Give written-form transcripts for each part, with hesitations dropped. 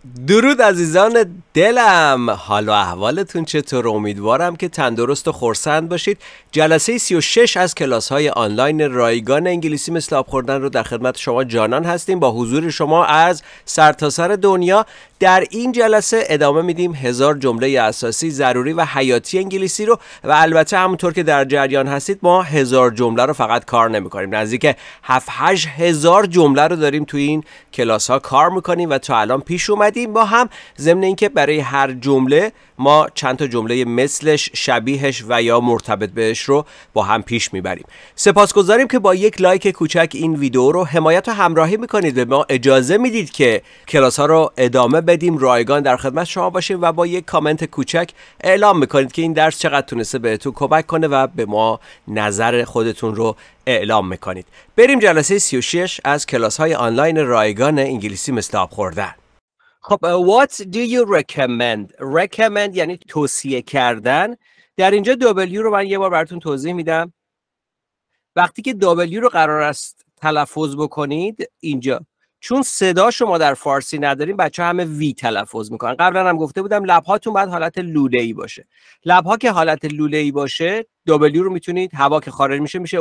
درود عزیزان دلم، حال و احوالتون چطور؟ امیدوارم که تندرست و خرسند باشید. جلسه 36 از کلاس های آنلاین رایگان انگلیسی مثل آب خوردن رو در خدمت شما جانان هستیم با حضور شما از سرتاسر دنیا. در این جلسه ادامه میدیم 1000 جمله اساسی ضروری و حیاتی انگلیسی رو و البته همونطور که در جریان هستید ما 1000 جمله رو فقط کار نمی‌کنیم، نزدیک 7-8 هزار جمله رو داریم تو این کلاس ها کار می‌کنیم و تا الان پیش اومدیم با هم، ضمن اینکه برای هر جمله ما چند تا جمله مثلش، شبیهش و یا مرتبط بهش رو با هم پیش میبریم. سپاسگزاریم که با یک لایک کوچک این ویدیو رو حمایت و همراهی میکنید و ما اجازه میدید که کلاس ها رو ادامه بدیم، رایگان در خدمت شما باشیم و با یک کامنت کوچک اعلام میکنید که این درس چقدر تونسته بهتون کمک کنه و به ما نظر خودتون رو اعلام میکنید. بریم جلسه 36 از کلاس های آنلاین رایگان انگلیسی مثل آب خوردن. خب what do you recommend؟ recommend یعنی توصیه کردن. در اینجا W رو من یه بار براتون توضیح میدم. وقتی که W رو قرار است تلفظ بکنید اینجا، چون صدا شما در فارسی نداریم بچه همه وی تلفظ میکنن. قبلا هم گفته بودم لبهاتون باید حالت لوله‌ای باشه. لبها که حالت لوله‌ای باشه W رو میتونید، هوا که خارج میشه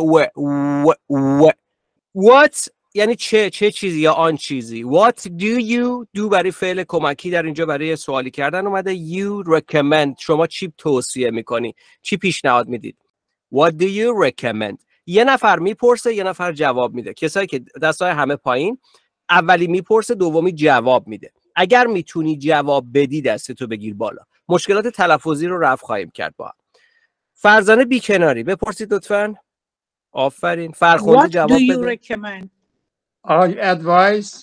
و what یعنی چه چیزی یا آن چیزی. What do you do برای فعل کمکی در اینجا برای سوالی کردن اومده. You recommend شما چی توصیه میکنی، چی پیشنهاد میدید. What do you recommend؟ یه نفر میپرسه یه نفر جواب میده. کسایی که دستای همه پایین، اولی میپرسه دومی جواب میده. اگر میتونی جواب بدی دستتو بگیر بالا. مشکلات تلفظی رو رفع خواهیم کرد با هم. فرزانه بیکناری بپرسید لطفاً. آفرین. فرخنده جواب بده. What do you recommend؟ I advise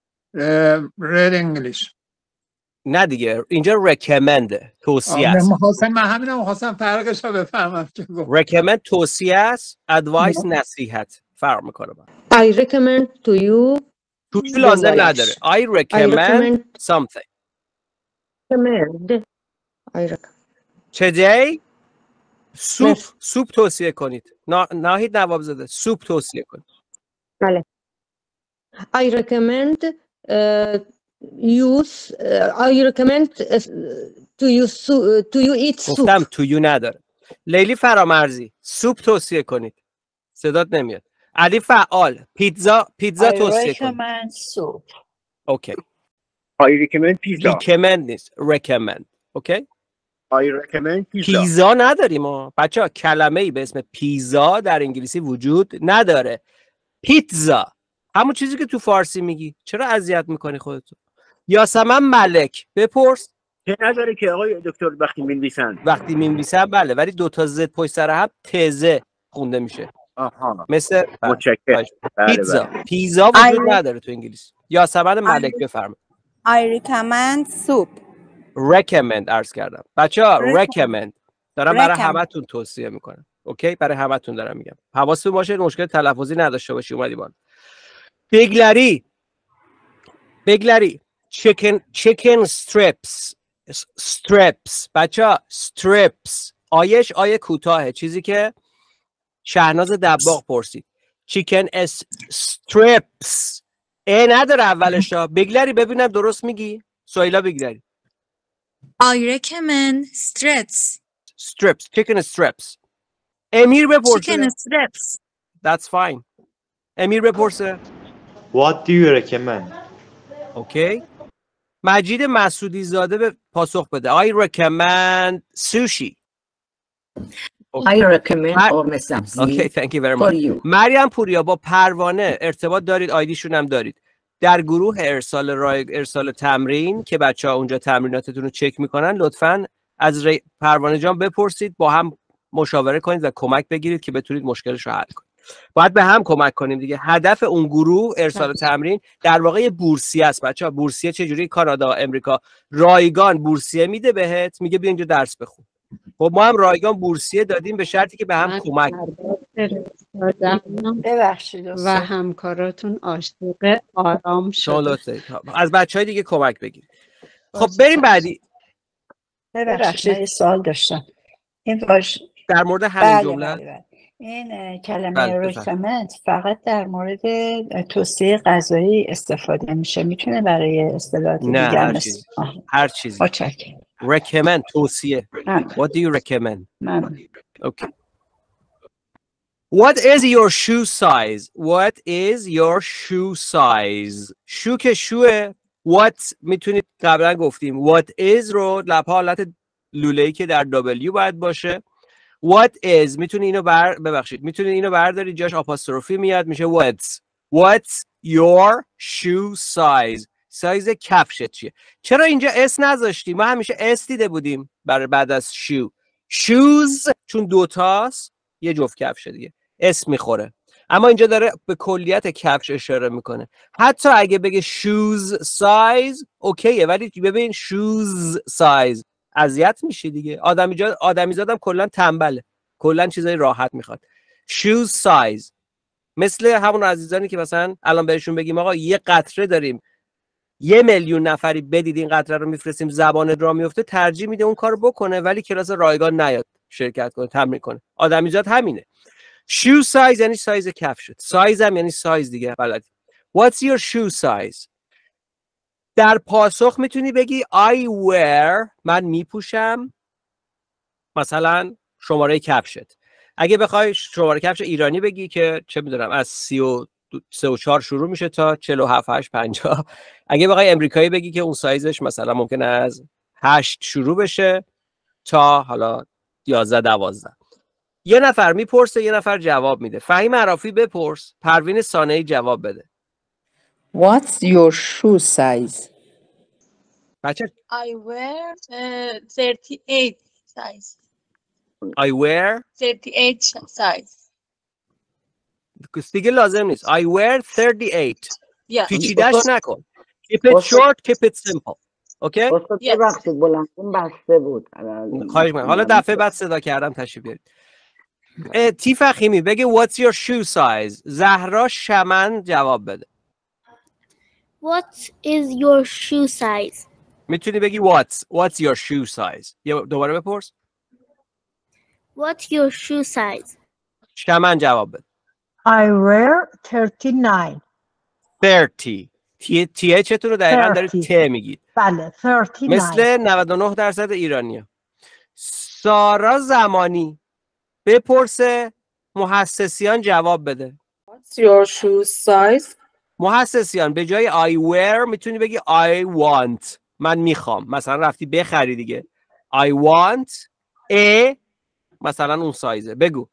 read English. نه دیگه اینجا recommend توصیه است. من همینم خواستم فرقش رو بفهمم که گفت. recommend توصیه است، advice نصیحت. فرق میکنه با. I recommend to you. تو لازم نداره. I recommend something. Today سوپ توصیه کنید. ناهید نواب زاده سوپ توصیه کنید. بله. I recommend to you eat soup. گفتم to you نداره. لیلی فرامرزی سوپ توصیه کنید. صدات نمیاد. علی فعال پیتزا توصیه کنید. I recommend soup. اوکی. I recommend pizza. recommend نیست. recommend. اوکی. I recommend pizza. پیزا نداریم ما. بچه‌ها کلمه‌ای به اسم پیزا در انگلیسی وجود نداره. پیتزا همون چیزی که تو فارسی میگی. چرا اذیت میکنی خودتو؟ یاسمن ملک بپرس. چه نداره که آقای دکتر وقتی می‌نویسن بله، ولی دو تا زد پشت سر هم تزه خونده میشه. آها. مثل متشکرم. پیزا وجود نداره تو انگلیسی. یاسمن ملک بفرمایید. I recommend soup. recommend عرض کردم. بچه‌ها recommend دارم برای همتون توصیه میکنم. اوکی، برای همتون دارم میگم. حواستون باشه مشکل تلفظی نداشته باشی. اومدی بالا. بگلری chicken strips بچه‌ها strips آیه کوتاهه، چیزی که شهناز دباغ پرسید. chicken strips نداره اولش. بگلری ببینم درست میگی. سویلا بگلری. I recommend strips. chicken strips. امیر بپرسه. Chicken strips. That's fine. امیر بپرسه. What do you recommend؟ اوکی. مجید مسعودی زاده به پاسخ بده. I recommend sushi. I recommend قرمه سبزی. Okay, thank you very much. مریم پوریا با پروانه ارتباط دارید، آیدیشون هم دارید. در گروه ارسال تمرین که بچه‌ها اونجا تمریناتتون رو چک میکنن، لطفاً از پروانه جان بپرسید، با هم مشاوره کنید و کمک بگیرید که بتونید مشکلش رو حل کنید. باید به هم کمک کنیم دیگه. هدف اون گروه ارسال تمرین در واقع بورسیه است بچه‌ها. بورسیه چجوری؟ کانادا، امریکا رایگان بورسیه میده بهت، میگه بیا اینجا درس بخون. خب ما هم رایگان بورسیه دادیم به شرطی که به هم کمک ببخشید و همکاراتون عاشق آرام شد. از بچهای دیگه کمک بگیرید. خب بریم بعدی. ببخشید سوال داشتم. این در مورد همین جمله این کلمه بله، ریکامند فقط در مورد توصیه غذایی استفاده میشه، میتونه برای اصطلاحات نه، دیگر هر مثل چیزی. هر چیزی. متشکرم. recommend توصیه. ممنون. What do you recommend? ممنون. Okay. What is your shoe size? What is your shoe size? شو که شوه. What میتونید قبلا گفتیم. What is رو لپا حالت لوله‌ای که در W باید باشه. What is میتونی اینو ببخشید میتونید اینو بردارید جاش آپاستروفی میاد میشه what's your shoe size. سایز کفشت چیه؟ چرا اینجا اس نذاشتی؟ ما همیشه اس دیده بودیم برای بعد از shoe. shoes چون دوتاست یه جفت کفشه دیگه اس میخوره، اما اینجا داره به کلیت کفش اشاره میکنه. حتی اگه بگه shoes size اوکیه، ولی ببین shoes size اذیت میشی دیگه. آدمیزادم کلا تنبله، کلا چیزای راحت میخواد. shoes size مثل همون عزیزانی که مثلا الان بهشون بگیم آقا یه قطره داریم 1,000,000 نفری بدید این قطره رو میفرستیم زبان راه میفته، ترجیح میده اون کارو بکنه ولی کلاس رایگان نیاد شرکت کنه تمرین کنه. آدمیزاد همینه. shoe size یعنی سایز کفشت، سایز هم یعنی سایز دیگه بلدی. what's your shoe size؟ در پاسخ میتونی بگی I wear من میپوشم مثلا شماره کفشت. اگه بخوای شماره کفش ایرانی بگی که چه میدونم از 33 و 4 شروع میشه تا 47 8 50. اگه بخوای امریکایی بگی که اون سایزش مثلا ممکنه از 8 شروع بشه تا حالا 11 12. یه نفر میپرسه یه نفر جواب میده. فهیم عرافی بپرس، پروین صانعی جواب بده. What's your shoe size? بچه I wear 38 size. I wear 38 size. دیگه لازم نیست. I wear 38. Yeah. پیچیده‌اش نکن. Keep it short, keep it simple. اوکی؟ ببخشید بلندتون بسته بود. خواهش می‌کنم. حالا دفعه بعد صدا کردم تشریف بیارید. تی فخیمی بگه what's your shoe size؟ زهرا شمن جواب بده. What is your shoe size? میتونی بگی what's your shoe size؟ یه دوباره بپرس. What's your shoe size? شمن جواب بده. I wear 39. 30. تی چتون رو دقیقاً دارید ت میگید. بله 39. مثل 99% ایرانی‌ها. سارا زمانی بپرسه محسسیان جواب بده. What's your shoe size? محسسیان به جای I wear میتونی بگی I want. من میخوام. مثلا رفتی بخری دیگه. I want a مثلا اون سایزه. بگو.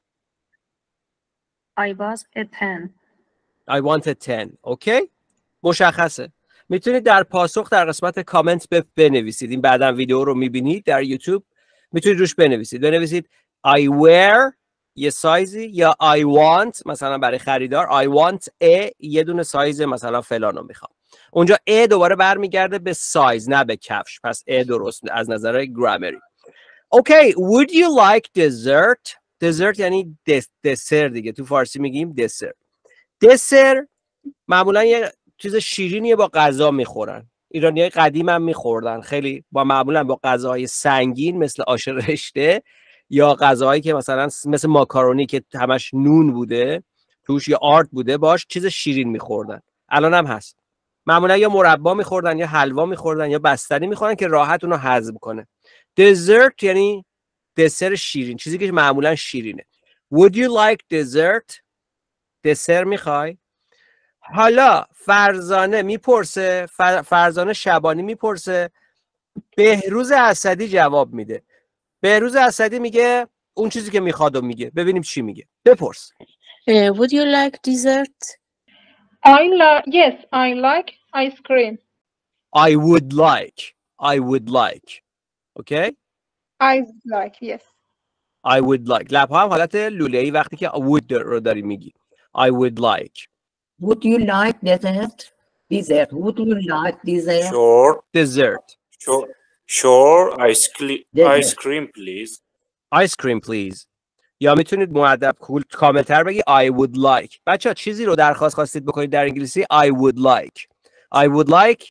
I was a 10. I want a 10. اوکی؟ مشخصه. میتونید در پاسخ در قسمت کامنت بنویسید. این بعداً ویدیو رو میبینید در یوتیوب. میتونید روش بنویسید. I wear یه سایزی یا I want مثلا برای خریدار I want a یه دونه سایز مثلا فلانو میخوام. اونجا a دوباره برمیگرده به سایز نه به کفش. پس a درست از نظر گرامری. اوکی. Would you like dessert؟ dessert یعنی دسر دیگه. تو فارسی میگیم دسر. دسر معمولا یه چیز شیرینیه با غذا میخورن. ایرانیای قدیم هم میخوردن. خیلی معمولا با غذاهای سنگین مثل آش رشته یا غذاهایی که مثلا مثل ماکارونی که همش نون بوده توش یا آرد بوده باش چیز شیرین میخوردن. الان هم هست. معمولا یا مربا میخوردن یا حلوا میخوردن یا بستنی میخوردن که راحت اونو هضم کنه. دزرت یعنی دسر شیرین، چیزی که معمولا شیرینه. Would you like dessert؟ دسر میخوای؟ حالا فرزانه میپرسه، فرزانه شبانی میپرسه، بهروز اسدی جواب میده. بهروز اسدی میگه اون چیزی که میخواد و میگه. ببینیم چی میگه. بپرس. Would you like dessert? Yes, I like ice cream. I would like. Okay? I would like, yes. I would like. لبها هم حالت لوله‌ای وقتی که would رو داری میگی. I would like. Would you like dessert? Would you like dessert? Sure. Dessert. Sure. Ice cream, please. Ice cream, please. یا میتونید مؤدب کاملتر بگی I would like. بچه‌ها چیزی رو درخواست خواستید بکنید در انگلیسی I would like. I would like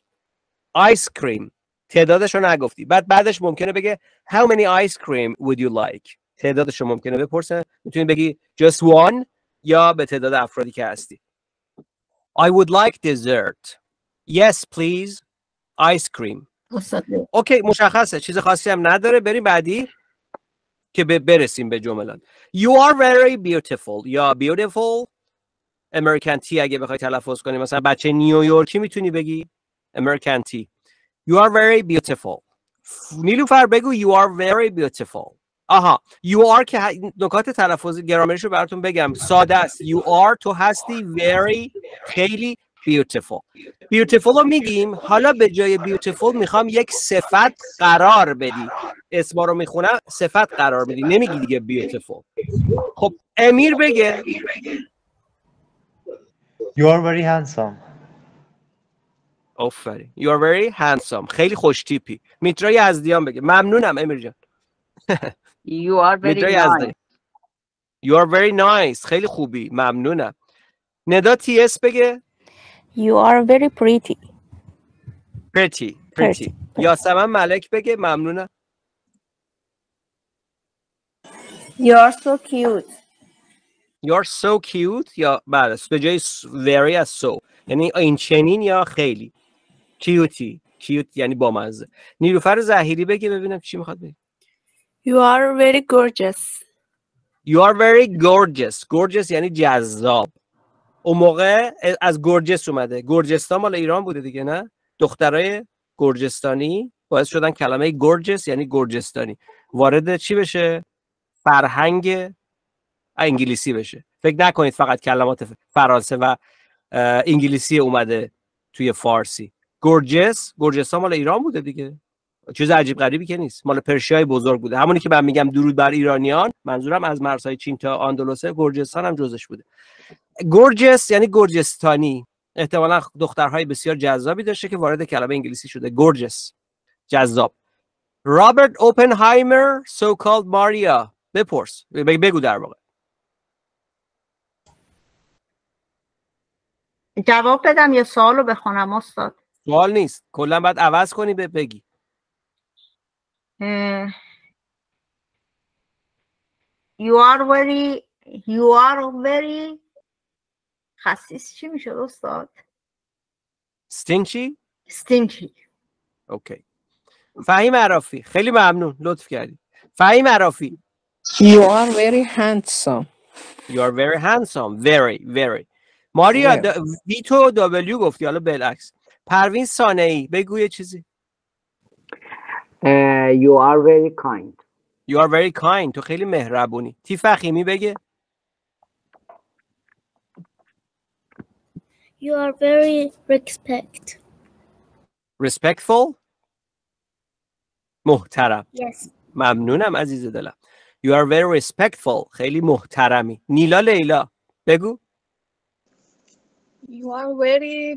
ice cream. تعدادش رو نگفتی. بعدش ممکنه بگه How many ice cream would you like? تعدادش رو ممکنه بپرسه. میتونی بگی just one یا به تعداد افرادی که هستی. I would like dessert. Yes please. Ice cream. اوکی مشخصه، چیز خاصی هم نداره. بریم بعدی که برسیم به جملات. You are very beautiful. یا beautiful American tea اگه بخوای تلفظ کنی، مثلا بچه نیویورکی میتونی بگی American tea. You are very beautiful. نیلوفر بگو you are very beautiful. آها you are که نکات تلفظی گرامریشو براتون بگم ساده است. You are تو هستی very خیلی beautiful. beautiful رو میگیم، حالا به جای beautiful میخوام یک صفت قرار بدی. اسما رو میخونم صفت قرار بدی، نمیگی دیگه beautiful. خب امیر بگه You are very handsome. آفرین. You are very handsome. خیلی خوش تیپی. میترا یزدیان بگه ممنونم امیر جان. You are very nice. You are very nice. خیلی خوبی. ممنونم. ندا تی اس بگه You are very pretty. pretty. یاسمن ملک بگه ممنونم. You are so cute. You are so cute یا بله به جای very از so یعنی این چنین یا خیلی cute یعنی بامزه. نیلوفر ظاهری بگه ببینم چی میخواد بگه. You are very gorgeous. You are very gorgeous یعنی جذاب. اون موقع از گرجس اومده. گرجستان مال ایران بوده دیگه نه؟ دخترای گرجستانی باعث شدن کلمه گورجس یعنی گرجستانی وارد چی بشه؟ فرهنگ انگلیسی بشه. فکر نکنید فقط کلمات فرانسه و انگلیسی اومده توی فارسی. گرجستان مال ایران بوده دیگه. چیز عجیب غریبی که نیست. مال پرشیای بزرگ بوده. همونی که من میگم درود بر ایرانیان، منظورم از مرزهای چین تا اندلسه، گرجستان هم جزش بوده. گورجس یعنی گرجستانی. احتمالاً دخترهای بسیار جذابی داشته که وارد کلمه انگلیسی شده. گورجس جذاب. رابرت اوپنهایمر so called ماریا. بپرس بگو در واقع. جواب بدم یا سوالو بخونم استاد؟ سوال نیست، کلا باید عوض کنی بگی. You are very خسیس چی میشه استاد؟ Stingy. اوکی. فهیم عرافی خیلی ممنون لطف کردی. فهیم عرافی You are very handsome. You are very handsome. Very. ماریا وی تو دبلیو گفتی، حالا بالعکس. پروین سانه‌ای بگو یه چیزی. You are very kind. You are very kind. تو خیلی مهربونی. تی فخیمی بگه. You are very respectful. محترم. Yes. ممنونم عزیز دلم. You are very respectful. خیلی محترمی. نیلا لیلا بگو. You are very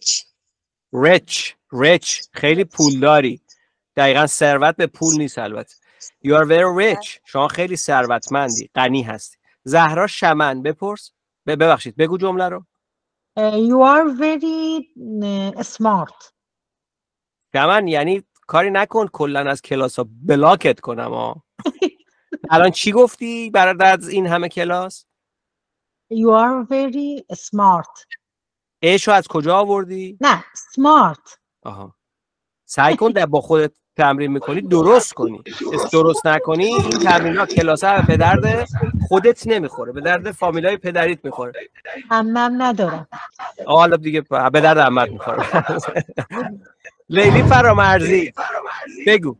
rich. خیلی پولداری. دقیقا ثروت به پول نیست البته. You are very rich. شما خیلی ثروتمندی. غنی هستی. زهرا شمن بپرس. ببخشید بگو جمله رو. You are very smart. شمن یعنی کاری نکن کلن از کلاس ها بلاکت کنم الان چی گفتی بعد از این همه کلاس؟ You are very smart. ایشو از کجا آوردی؟ نه smart. آها. سعی کن با خودت تمرین میکنی درست کنی. درست نکنی این تمرینات کلاسه به درد خودت نمیخوره، به درد فامیلای پدریت میخوره. عمم ندارم. حالا دیگه به درد عمت میخوره. لیلی فرامرزی بگو.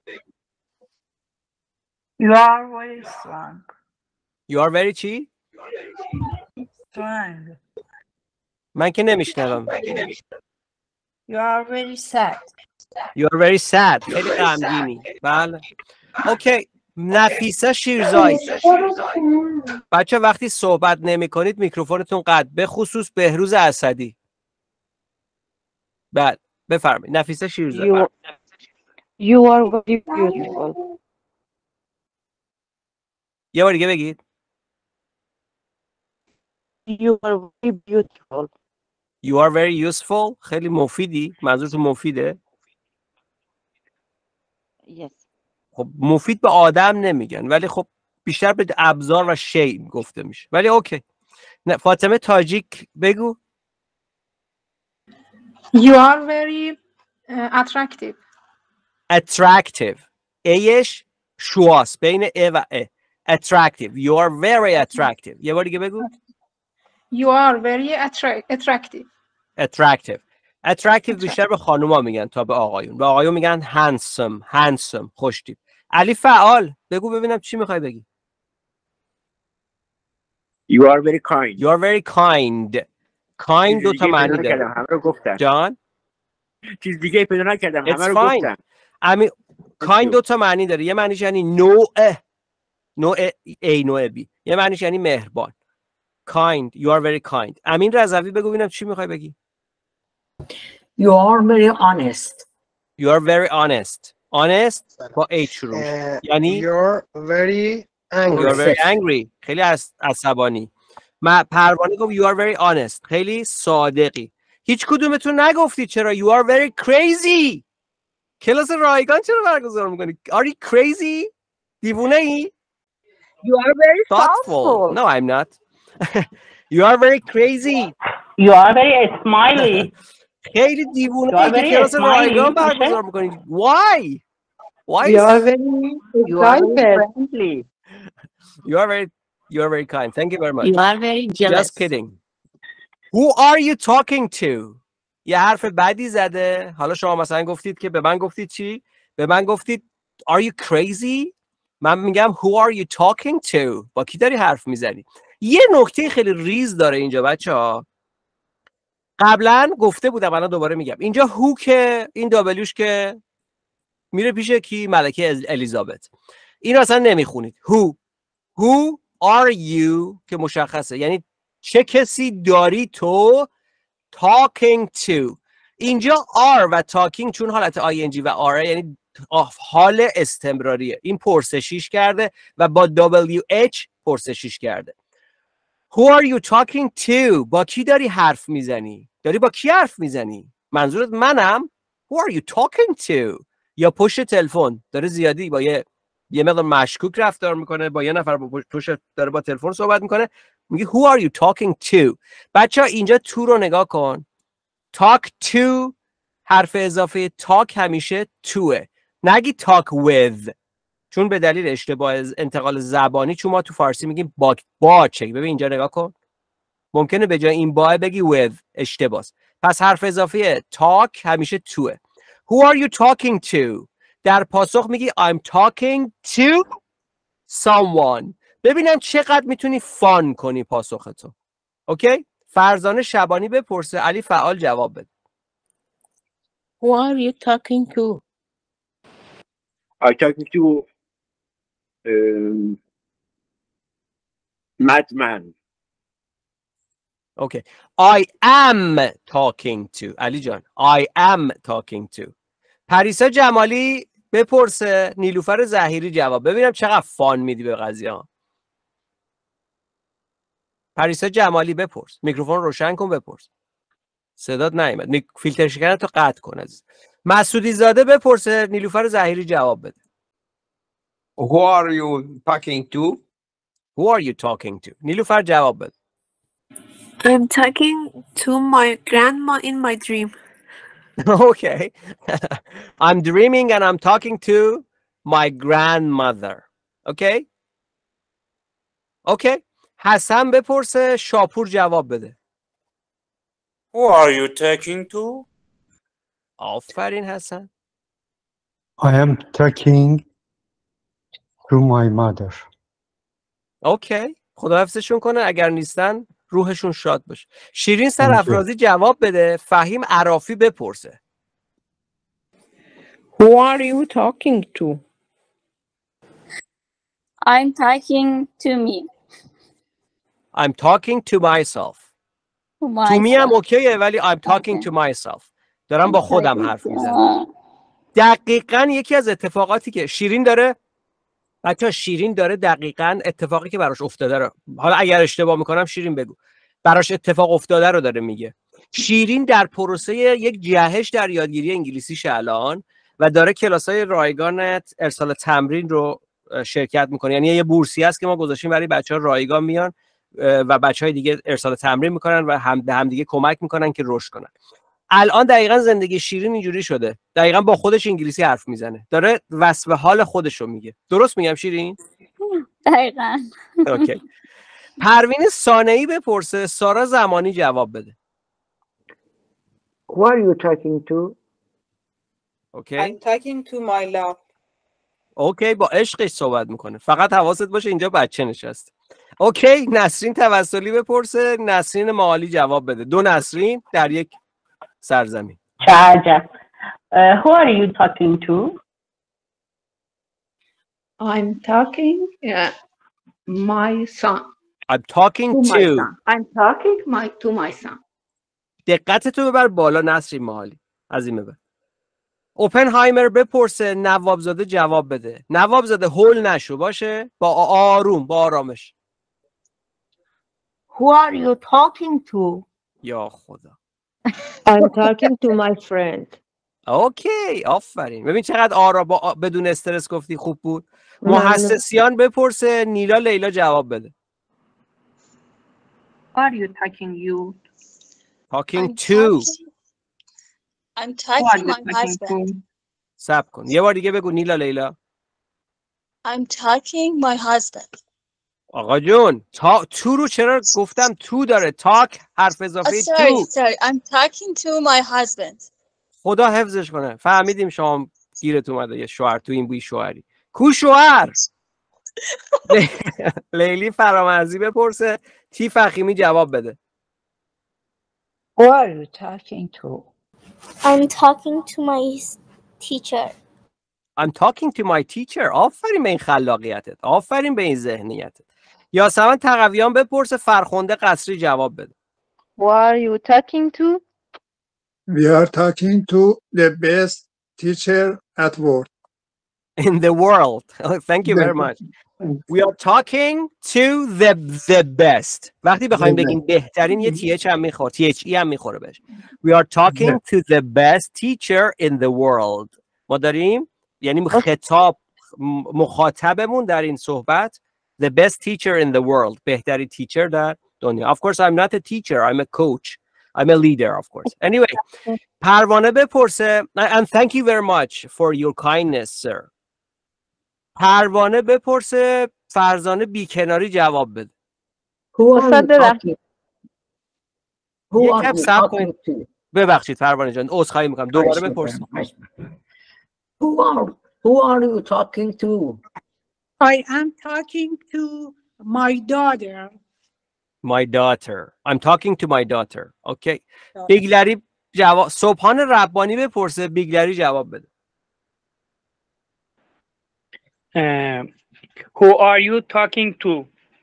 You are very strong. You are very چی؟ Strong. من که نمیشنوم. You are very sad. You are very sad. خیلی غمگینی. بله. اوکی. نفیسه شیرزای. بچه وقتی صحبت نمی کنید میکروفونتون قطع، به خصوص بهروز اسدی. بله بفرمایید. نفیسه شیرزای. You are very beautiful. یه بار دیگه بگید. You are very beautiful. You are very useful. خیلی مفیدی. منظورتون مفیده؟ Yes. خب مفید به آدم نمیگن، ولی خب بیشتر به ابزار و شی گفته میشه، ولی اوکی. نه فاطمه تاجیک بگو. You are very attractive. Attractive. ایش شواست بین ا و ا. Attractive. You are very attractive. یه بار دیگه بگو. You are very attractive. Attractive. Attractive بیشتر به خانوما میگن تا به آقایون. به آقایون میگن handsome. خوشتیپ. علی فعال بگو ببینم چی میخوای بگی. You are very kind. You are very kind. Kind دو تا معنی داره. همه رو گفتم. جان؟ چیز دیگه پیدا نکردم، همه رو گفتم. kind دو تا معنی داره. یه معنیش یعنی نوع A نوع B. یه معنیش یعنی مهربان. Kind. You are very kind. امین رضوی بگو ببینم چی میخوای بگی. You are very honest. You are very honest. Honest با H شروع یعنی You're very angry. You are very angry. خیلی عصبانی. پروانه گفت you are very honest. خیلی صادقی. هیچ کدومتون نگفتید چرا you are very crazy. کلاس رایگان چرا برگزار میکنی؟ Are you crazy؟ دیوونه ای؟ You are very thoughtful. No, I'm not. You are very crazy. You are very smiley. خیلی دیوونه ای که کلاس رایگان برگزار میکنی. Why? Why? You are very friendly. You are very kind. Thank you very much. You are very jealous. Just kidding. Who are you talking to? یه حرف بدی زده. حالا شما مثلا گفتید که به من گفتید چی؟ به من گفتید Are you crazy? من میگم Who are you talking to? با کی داری حرف میزنی؟ یه نکته خیلی ریز داره اینجا بچه‌ها. قبلا گفته بودم الان دوباره میگم. اینجا هو که این دابلیوش که میره پیش کی؟ ملکه الیزابت. این اصلا نمیخونید. Who are you که مشخصه، یعنی چه کسی داری تو talking to. اینجا are و talking چون حالت ing و are یعنی حال استمراریه. این پرسشیش کرده و با WH پرسشیش کرده. Who are you talking to؟ با کی داری حرف میزنی؟ داری با کی حرف میزنی؟ منظورت منم؟ Who are you talking to؟ یا پشت تلفن داره زیادی با یه مقدار مشکوک رفتار میکنه، با یه نفر با پشت داره با تلفن صحبت میکنه، میگه Who are you talking to؟ بچه ها اینجا to رو نگاه کن. Talk to حرف اضافه talk همیشه toه، نگی talk with، چون به دلیل اشتباه انتقال زبانی، چون ما تو فارسی میگیم با چه. ببین اینجا نگاه کن، ممکنه به جای این با بگی with، اشتباهه. پس حرف اضافه talk همیشه toه. Who are you talking to؟ در پاسخ میگی I'm talking to someone. ببینم چقدر میتونی فان کنی پاسختو. اوکی؟ فرزانه شبانی بپرسه، علی فعال جواب بده. Who are you talking to? I'm talking to madman. اوکی. I am talking to. علی جان I am talking to. پریسا جمالی بپرسه، نیلوفر زهیری جواب. ببینم چقدر فان میدی به قضیه ها. پریسا جمالی بپرس، میکروفون روشن کن بپرس. صدات نیومد. فیلتر شکنتو قطع کن عزیز. مسعودی زاده بپرسه، نیلوفر زهیری جواب بده. Who are you talking to? Who are you talking to? نیلوفر جواب بده. I'm talking to my grandma in my dream. Okay. I'm dreaming and I'm talking to my grandmother. Okay? Okay. حسن بپرسه، شاپور جواب بده. Who are you talking to? آفرین حسن. I am talking to my mother. اوکی. خدا حفظشون کنه، اگر نیستن روحشون شاد باشه. شیرین سرافرازی جواب بده. فهیم عرافی بپرسه. Who are you talking to? I'm talking to me. I'm talking to myself. To me هم اوکیه، ولی I'm talking to myself. دارم با خودم حرف میزنم. دقیقاً یکی از اتفاقاتی که شیرین داره، بچه‌ها شیرین داره دقیقاً اتفاقی که براش افتاده رو، حالا اگر اشتباه میکنم شیرین بگو، براش اتفاق افتاده رو داره میگه. شیرین در پروسه یک جهش در یادگیری انگلیسیش الان و داره کلاس‌های رایگانت ارسال تمرین رو شرکت میکنه. یعنی یه بورسی هست که ما گذاشتیم برای بچه‌ها رایگان میان و بچه‌های دیگه ارسال تمرین میکنن و به هم دیگه کمک میکنن که رشد کنن. الان دقیقاً زندگی شیرین اینجوری شده، دقیقاً با خودش انگلیسی حرف میزنه، داره وصف حال خودش رو میگه. درست میگم شیرین؟ دقیقاً. اوکی. پروین صانعی بپرسه، سارا زمانی جواب بده. Who are you talking to? اوکی. I'm talking to my love. اوکی، با عشقش صحبت میکنه. فقط حواست باشه اینجا بچه نشسته. اوکی، نسرین توسلی بپرسه، نسرین معالی جواب بده. دو نسرین در یک سرزمین. چه عجب. Who are you talking to? I'm talking my son. I'm talking my to. son. I'm talking to my son. دقتتو ببر بالا نسرین معالی. از این ببر. اوپنهایمر بپرسه، نوابزاده جواب بده. نوابزاده هول نشو باشه، با آروم، با آرامش. Who are you talking to? یا خدا. I'm talking to my friend. اوکی، آفرین. ببین چقدر آرام بدون استرس گفتی، خوب بود. محسسیان بپرسه، نیلا لیلا جواب بده. Who are you Talking to. I'm talking my husband. صبر کن. یه بار دیگه بگو نیلا لیلا. I'm talking my husband. آقا جون، تو رو چرا گفتم تو داره؟ تاک حرف اضافه تو. Sorry. I'm talking to my husband. خدا حفظش کنه. فهمیدیم شما گیرت اومده یه شوهر تو این بوی شوهری. کو شوهر؟ لیلی فرامرزی بپرسه، تی فخیمی جواب بده. Who are you talking to? I'm talking to my teacher. I'm talking to my teacher. آفرین به این خلاقیتت. آفرین به این ذهنیتت. یاسمن تقویان بپرسه، فرخنده قصری جواب بده. Who are you talking to? We are talking to the best teacher at work. In the world. Thank you very much. We are talking to the best. وقتی بخوایم بگیم بهترین یه TH هم میخوره، THE هم میخوره بهش. We are talking to the best teacher in the world. ما داریم یعنی خطاب مخاطبمون در این صحبت the best teacher in the world. بهترین teacher در دنیا. Of course I'm not a teacher, I'm a coach. I'm a leader of course. Anyway, پروانه بپرسه and thank you very much for your kindness sir. پروانه بپرسه، فرزانه بیکناری جواب بده. ببخشید فرزانه جان، عذرخواهی میکنم. دوباره بپرسید. Who are you talking to? I am talking to my daughter. My daughter. I'm talking to my daughter. Okay. بیگلری جواب. صبحان ربانی بپرسه، بیگلری جواب بده. Who are you talking to?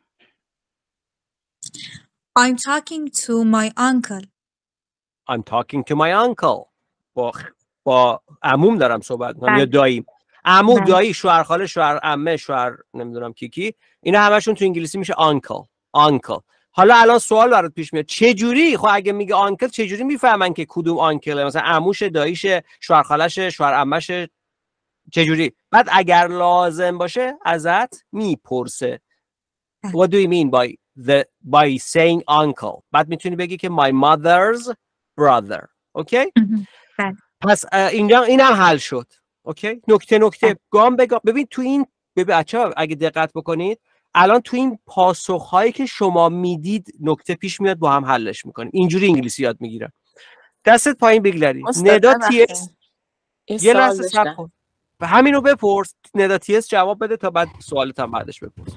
I'm talking to my uncle. I'm talking to my uncle. با عموم دارم صحبت می‌کنم یا داییم. عمو، دایی، شوهر خاله، شوهر عمه، شوهر نمیدونم کی. اینا همشون تو انگلیسی میشه uncle. حالا الان سوال برات پیش میاد، چه جوری؟ خب اگه میگه آنکل چه جوری میفهمن که کدوم آنکله؟ مثلا عموشه، داییشه، شوهر خالشه، شوهر عمشه، چه جوری؟ بعد اگر لازم باشه ازت میپرسه What do you mean by saying uncle؟ بعد میتونی بگی که my mother's brother. اوکی؟ پس اینجا اینم حل شد. اوکی؟ نکته گام به گام. ببین تو این بچه‌ها اگه دقت بکنید الان تو این پاسخ‌هایی که شما میدید نکته پیش میاد، با هم حلش میکنیم. اینجوری انگلیسی یاد میگیرن. دستت پایین بگذاری. ندا تیس یه لحظه صبر کن. و همینو بپرس، ندا تیس جواب بده تا بعد سوالت هم بعدش بپرس.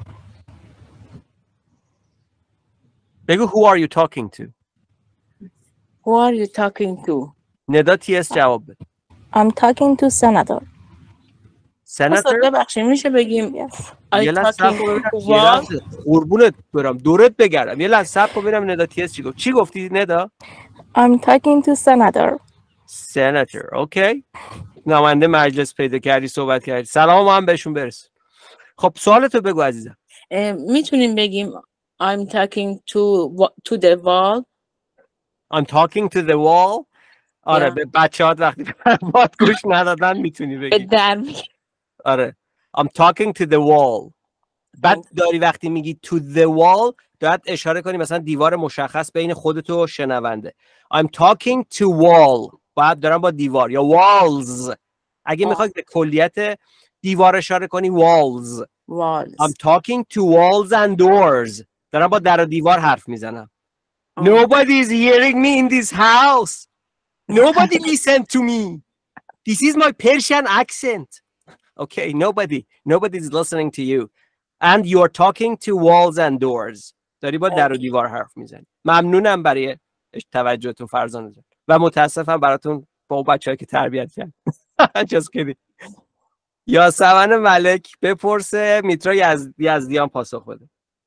بگو who are you talking to? Who are you talking to? ندا تیس جواب بده. I'm talking to senator. سناتور؟ ببخشید میشه بگیم یه لحظه قربونت برم دورت بگردم. یه لحظه صبر کن ببینم ندا تیس چی گفت. چی گفتی ندا؟ I'm talking to senator. سناتور. اوکی. نماینده مجلس پیدا کردی، صحبت کردی. سلام هم بهشون برس. خب سوالتو بگو عزیزم. میتونیم بگیم I'm talking to the wall. I'm talking to the wall. آره به بچه‌هات وقتی باد گوش ندادن میتونی بگی. آره I'm talking to the wall. بعد داری وقتی میگی to the wall باید اشاره کنی مثلا دیوار مشخص بین خودت و شنونده. I'm talking to wall. باید دارم با دیوار یا walls. اگه میخوای به کلیت دیوار اشاره کنی walls. I'm talking to walls and doors. دارم با در و دیوار حرف میزنم. Nobody is hearing me in this house. Nobody listen to me. This is my Persian accent. Okay, nobody is listening to you. And you are talking to walls and doors. داری با در و دیوار حرف میزنی. ممنونم برای توجهتون فرزانه جان. و متاسفم براتون با اون بچه‌ای که تربیت کردن. Just kidding. یاسمن ملک بپرسه، میترا یزدیان پاسخ بده.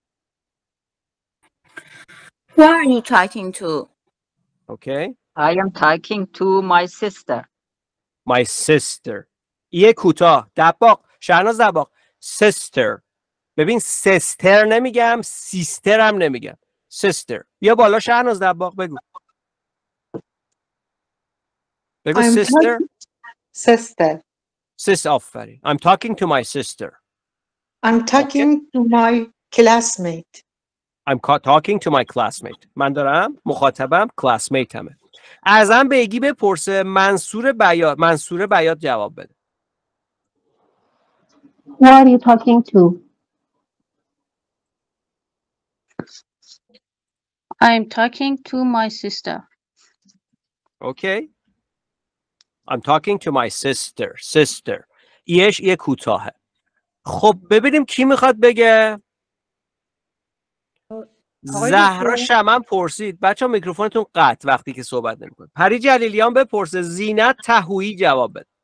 Who are you talking to? Okay. I am talking to my sister. My sister. یه کوتاه. دباغ. شهناز دباغ. Sister. ببین sister نمیگم، sister هم نمیگم. Sister. بیا بالا شهناز دباغ بگو. بگو sister. Sister. Sister آفرین. I'm talking to my sister. I'm talking to my classmate. I'm talking to my classmate. من دارم مخاطبم classmate همه. ازم بگی بپرسه منصور بیات جواب بده. Who are you talking to? I'm talking to my sister. Okay. I'm talking to my sister. Sister. یه کوتاهه. خب ببینیم کی میخواد بگه؟ زهرا شمن پرسید. بچه ها میکروفونتون قطع وقتی که صحبت نمی‌کنید. پری جلیلیان بپرسه. زینت تهویی جواب بده.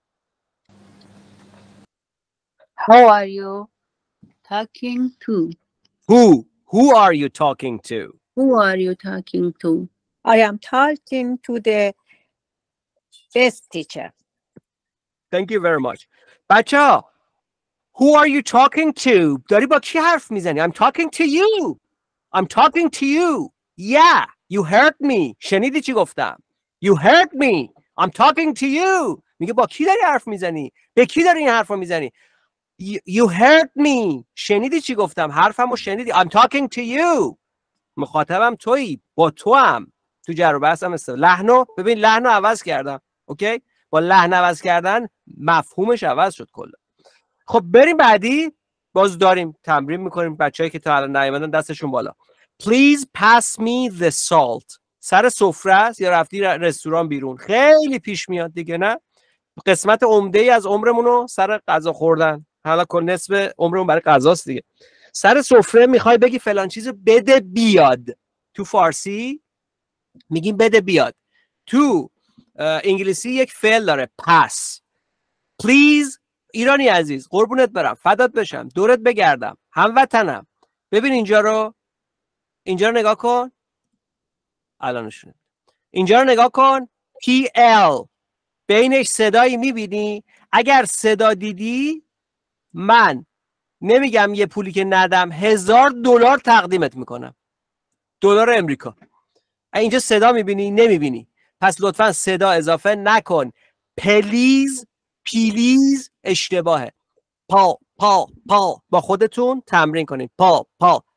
How are you talking to? Who are you talking to? Who are you talking to? I am talking to the best teacher. Thank you very much. بچه ها Who are you talking to? داری با کی حرف میزنی؟ I'm talking to you. I'm talking to you. Yeah, you heard me. شنیدی چی گفتم؟ You heard me. I'm talking to you. میگه با کی داری حرف میزنی؟ به کی داری این حرف رو میزنی؟ You heard me. شنیدی چی گفتم؟ حرفمو شنیدی. I'm talking to you. مخاطبم تویی. با تو هم. تو جر و بحثم لحنو ببین لحنو عوض کردم. اوکی؟ با لحن عوض کردن مفهومش عوض شد کلا. خب بریم بعدی. باز داریم تمرین میکنیم. بچه‌ای که تا الان نیومدن دستشون بالا. Please pass me the salt. سر سفره است یا رفتی رستوران بیرون؟ خیلی پیش میاد دیگه نه؟ قسمت عمده ای از عمرمون رو سر غذا خوردن. حالا کل نصف عمرمون برای غذاست دیگه. سر سفره میخوای بگی فلان چیزو بده بیاد. تو فارسی میگیم بده بیاد. تو انگلیسی یک فعل داره pass. Please ایرانی عزیز قربونت برم فدات بشم دورت بگردم هموطنم. ببین اینجا رو نگاه کن. الانشون اینجا رو نگاه کن. PL بینش صدایی میبینی؟ اگر صدا دیدی من نمیگم یه پولی که ندم $1000 تقدیمت میکنم. دلار امریکا. اینجا صدا میبینی؟ نمیبینی. پس لطفا صدا اضافه نکن. پلیز اشتباهه. پا با خودتون تمرین کنید. پا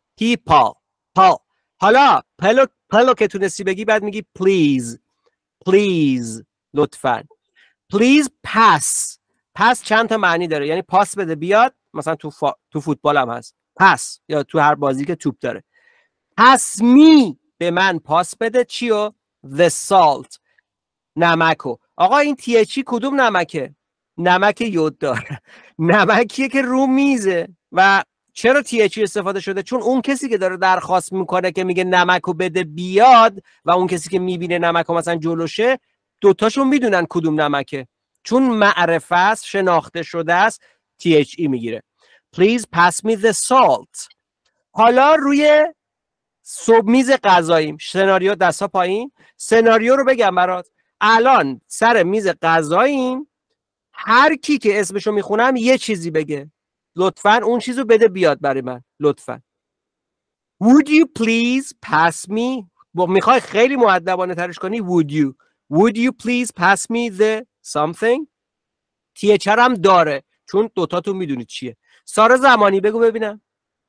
حالا پلو که تونستی بگی بعد میگی please لطفا. please pass چند تا معنی داره. یعنی پاس بده بیاد. مثلا تو فوتبال هم هست پاس یا تو هر بازی که توپ داره. pass me به من پاس بده. چیو؟ the salt نمکو. آقا این THE کدوم نمکه؟ نمک یوددار. نمکیه که رو میزه. و چرا THE استفاده شده؟ چون اون کسی که داره درخواست میکنه که میگه نمکو بده بیاد و اون کسی که میبینه نمکو مثلا جلوشه دوتاشون میدونن کدوم نمکه. چون معرفه است شناخته شده است THE میگیره. Please pass me the salt. حالا روی میز غذاییم. سناریو دستا پایین. سناریو رو بگم برات. الان سر میز غذاییم. هر کی که اسمشو میخونم یه چیزی بگه. لطفاً اون چیزو بده بیاد برای من. لطفاً. Would you please pass me؟ میخوای خیلی مؤدبانه ترش کنی would you. Would you please pass me the something؟ TH هم داره چون دوتاتون میدونید چیه. سارا زمانی بگو ببینم.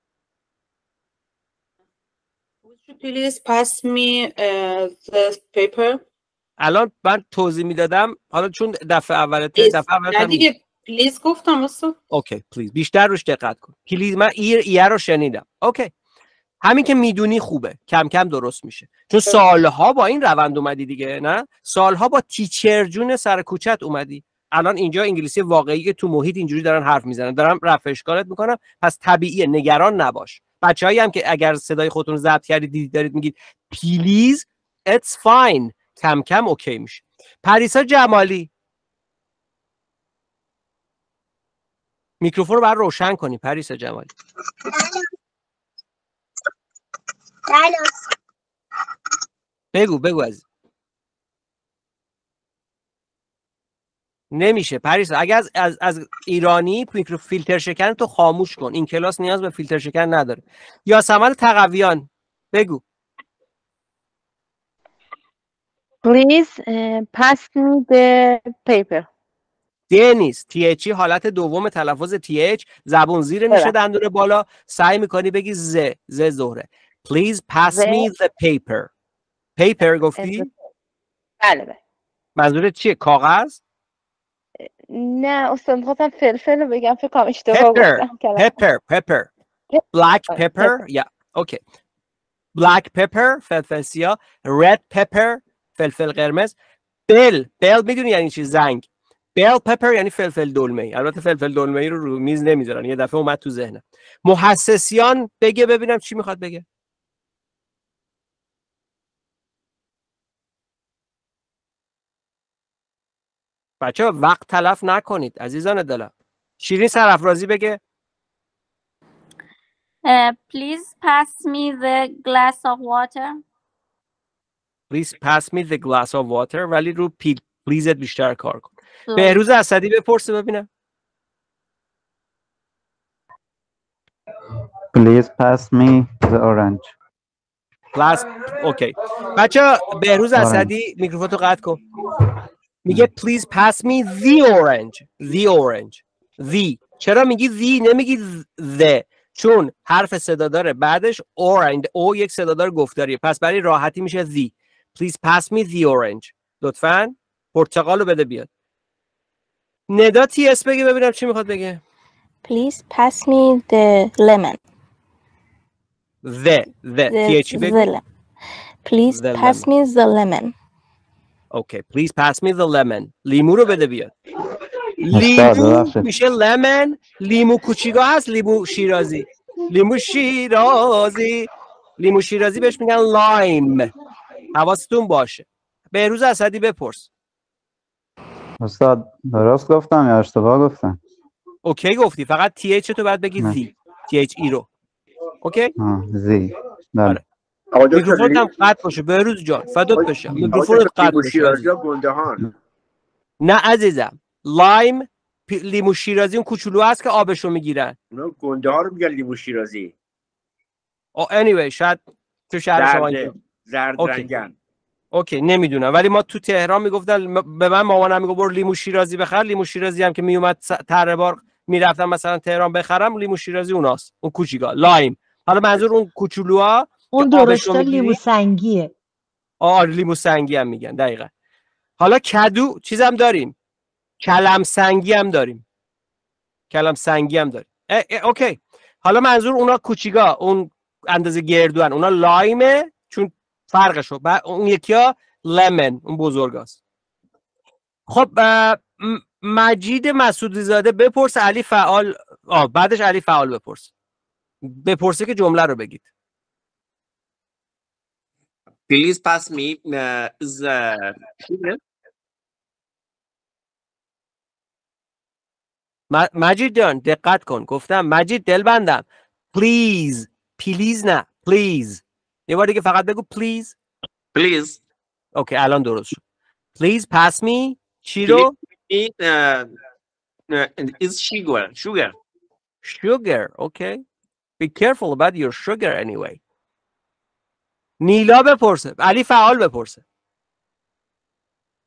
Would you please pass me the paper؟ الان من توضیح میدادم، حالا چون دفعه اول نه دیگه پلیز گفتم واسه. اوکی پلیز بیشتر روش دقت کن. پلیز من ایه رو شنیدم. اوکی همین که میدونی خوبه، کم کم درست میشه، چون سالها با این روند اومدی دیگه، نه سالها با تیچر جون سر کوچت اومدی. الان اینجا انگلیسی واقعی که تو محیط اینجوری دارن حرف میزنن، دارم رفع اشکالت میکنم، پس طبیعیه، نگران نباش. بچه‌هایی هم که اگر صدای خودتون رو ضبط کردید دیدید دارید میگید پلیز، it's fine، کم کم اوکی میشه. پریسا جمالی میکروفون رو برای روشن کنی. پریسا جمالی بگو از نمیشه پریسا. اگه از ایرانی میکرو فیلتر شکن تو خاموش کن، این کلاس نیاز به فیلتر شکن نداره. یاسمن تقویان بگو. Please pass me the paper. دنیس TH حالت دوم تلفظ TH، زبون زیر میشه دندون بالا، سعی میکنی بگی ز زهره. Please pass me the paper. paper گفتی؟ بله. منظورت چیه؟ کاغذ؟ نه استاد خواستم فلفل رو بگم، فکر کنم اشتباه گفتم. pepper black pepper یا اوکی black pepper فلفل سیاه، red pepper فلفل قرمز، bell میدونی یعنی چی؟ زنگ. bell pepper یعنی فلفل دلمه‌ای. البته فلفل دلمه‌ای رو میز نمیذارن، یه دفعه اومد تو ذهنم. محسسیان بگه ببینم چی میخواد بگه. بچه‌ها وقت تلف نکنید عزیزان دلم. شیرین سرافرازی بگه. Please pass me the glass of water. Please pass me the glass of water. ولی رو پلیزت بیشتر کار کن. بهروز اسدی بپرسه ببینم. Please pass me the orange. glass اوکی. بچه‌ها بهروز اسدی میکروفون تو قطع کن. میگه please pass me the orange. چرا میگی the نمیگی the؟ چون حرف صدا داره بعدش orange، او یک صدا دار گفتاریه، پس برای راحتی میشه the. please pass me the orange. لطفاً پرتقالو بده بیاد. ندا تی اس بگه ببینم چی میخواد بگه. Please pass me the lemon. the چی بگه؟ Please pass me the lemon. اوکی please pass me the lemon. لیمو رو بده بیاد. لیمو میشه lemon. لیمو کوچیکا هست، لیمو شیرازی بهش میگن لایم. حواستون باشه. بهروز اسدی بپرس. استاد درست گفتم یا اشتباه گفتم؟ اوکی گفتی، فقط تی اچ تو بعد بگی زی. تی اچ ای رو. اوکی؟ زی. بله. میکروفون هم قطع باشه بهروز جان، فدات بشم. میکروفون قطع باشه. نه عزیزم، لایم لیمو شیرازی اون کوچولو هست که آبشو میگیرن. اونا گنده ها رو میگن لیمو شیرازی. anyway شاید تو شهر شما زرد رنگن. اوکی نمیدونم، ولی ما تو تهران میگفتن، به من مامانم میگفت برو لیمو شیرازی بخر. لیمو شیرازی هم که میومد تره بار میرفتم مثلا تهران بخرم، لیمو شیرازی اوناست، اون کوچیکا لایم. حالا منظور اون کوچولوها اون درسته لیمو سنگیه. لیمو سنگی هم میگن دقیقاً. حالا کدو چیزم داریم، کلم سنگی هم داریم. اوکی. حالا منظور اونا کوچیکا، اون اندازه گردوان، اونا لایمه چون فرقشو. اون یکی‌ها لمن، اون بزرگاست. خب مجید مسعودی زاده بپرس علی فعال. بعدش علی فعال بپرسه که جمله رو بگید. Please pass me the sugar. مجید جان دقت کن، گفتم مجید دل بندم. پلیز نه پلیز. یه بار دیگه فقط بگو پلیز. اوکی الان درست شد. Please pass me چی رو؟ Is sugar. Okay. Be careful about your sugar anyway. نیلا بپرسه. علی فعال بپرسه.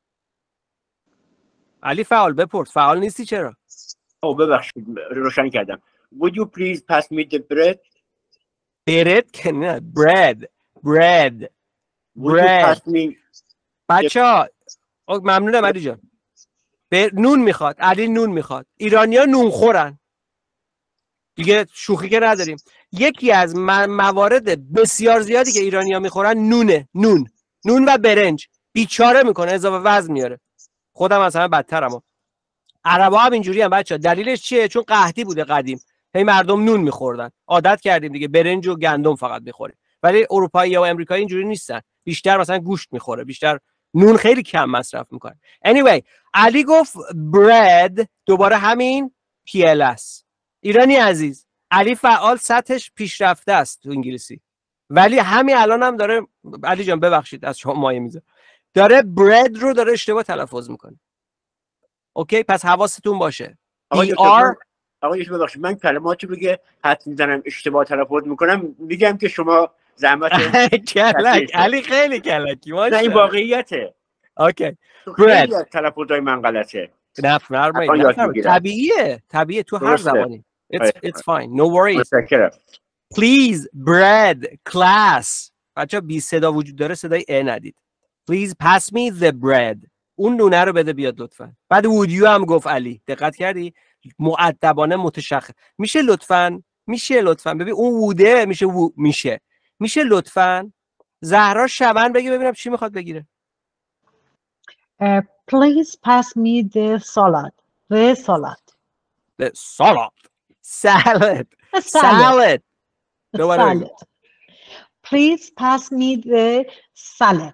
علی فعال بپرس. فعال نیستی چرا؟ ببخشید روشن کردم. Would you please pass me the bread? bread که نه. bread. Would you pass me بچه‌ها ممنونم علی جان. نون میخواد. علی نون میخواد. ایرانی‌ها نون خورن. دیگه شوخی که نداریم. یکی از موارد بسیار زیادی که ایرانی‌ها میخورن نونه. نون و برنج. بیچاره میکنه، اضافه وزن میاره. خودم مثلا بدترم. عربا هم اینجوری هم بچه‌ها. دلیلش چیه؟ چون قحطی بوده قدیم. هی مردم نون میخوردن. عادت کردیم دیگه برنج و گندم فقط میخوریم. ولی اروپایی و امریکایی اینجوری نیستن. بیشتر مثلا گوشت میخوره. بیشتر نون خیلی کم مصرف میکنه. anyway علی گفت bread، دوباره همین PLS. ایرانی عزیز، علی فعال سطحش پیشرفته است تو انگلیسی. ولی همین الان هم داره، علی جان ببخشید از شما مایه میذاره، داره bread رو داره اشتباه تلفظ میکنه. اوکی پس حواستون باشه. آقای ببخشید من کلماتی بگه حد میزنم اشتباه تلفظ میکنم میگم که شما زحمت کلک. علی خیلی کلکی. نه این واقعیته. اوکی خیلی تلفظای من غلطه. طبیعیه تو هر زبانی. It's fine. No worries. Please bread class. بچه بی صدا وجود داره، صدای ا ندید. Please pass me the bread. اون نونه رو بده بیاد لطفا. بعد would you هم گفت علی. دقت کردی؟ مؤدبانه متشخص. میشه لطفا ببین اون ووده میشه لطفا. زهرا شبن بگی ببینم چی میخواد بگیره. Please pass me the salad. The salad. The salad. Salad. Please pass me the salad.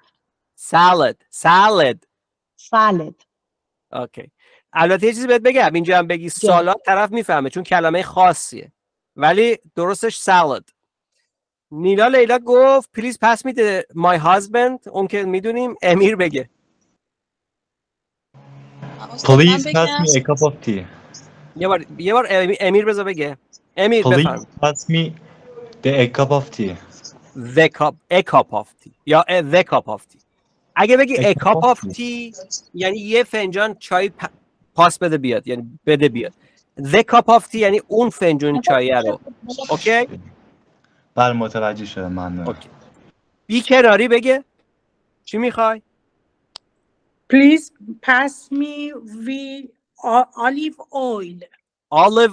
Salad. اوکی. البته یه چیزی بهت بگم، اینجا هم بگی سالاد طرف میفهمه چون کلمه خاصیه، ولی درستش salad. نیلا لیلا گفت please pass me my husband. اون که میدونیم. امیر بگه Please pass me a cup of tea. یه بار امیر بذار بگه. امیر بفرم. Please pass me a cup of tea. A cup of tea یا the cup of tea. اگه بگی a cup of tea یعنی یه فنجان چای پاس بده بیاد، یعنی بده بیاد. the cup of tea یعنی اون فنجان چای رو. اوکی؟ بله متوجه شدم. ممنون. اوکی. بی کناری بگه چی میخوای؟ Please pass me the olive oil. Olive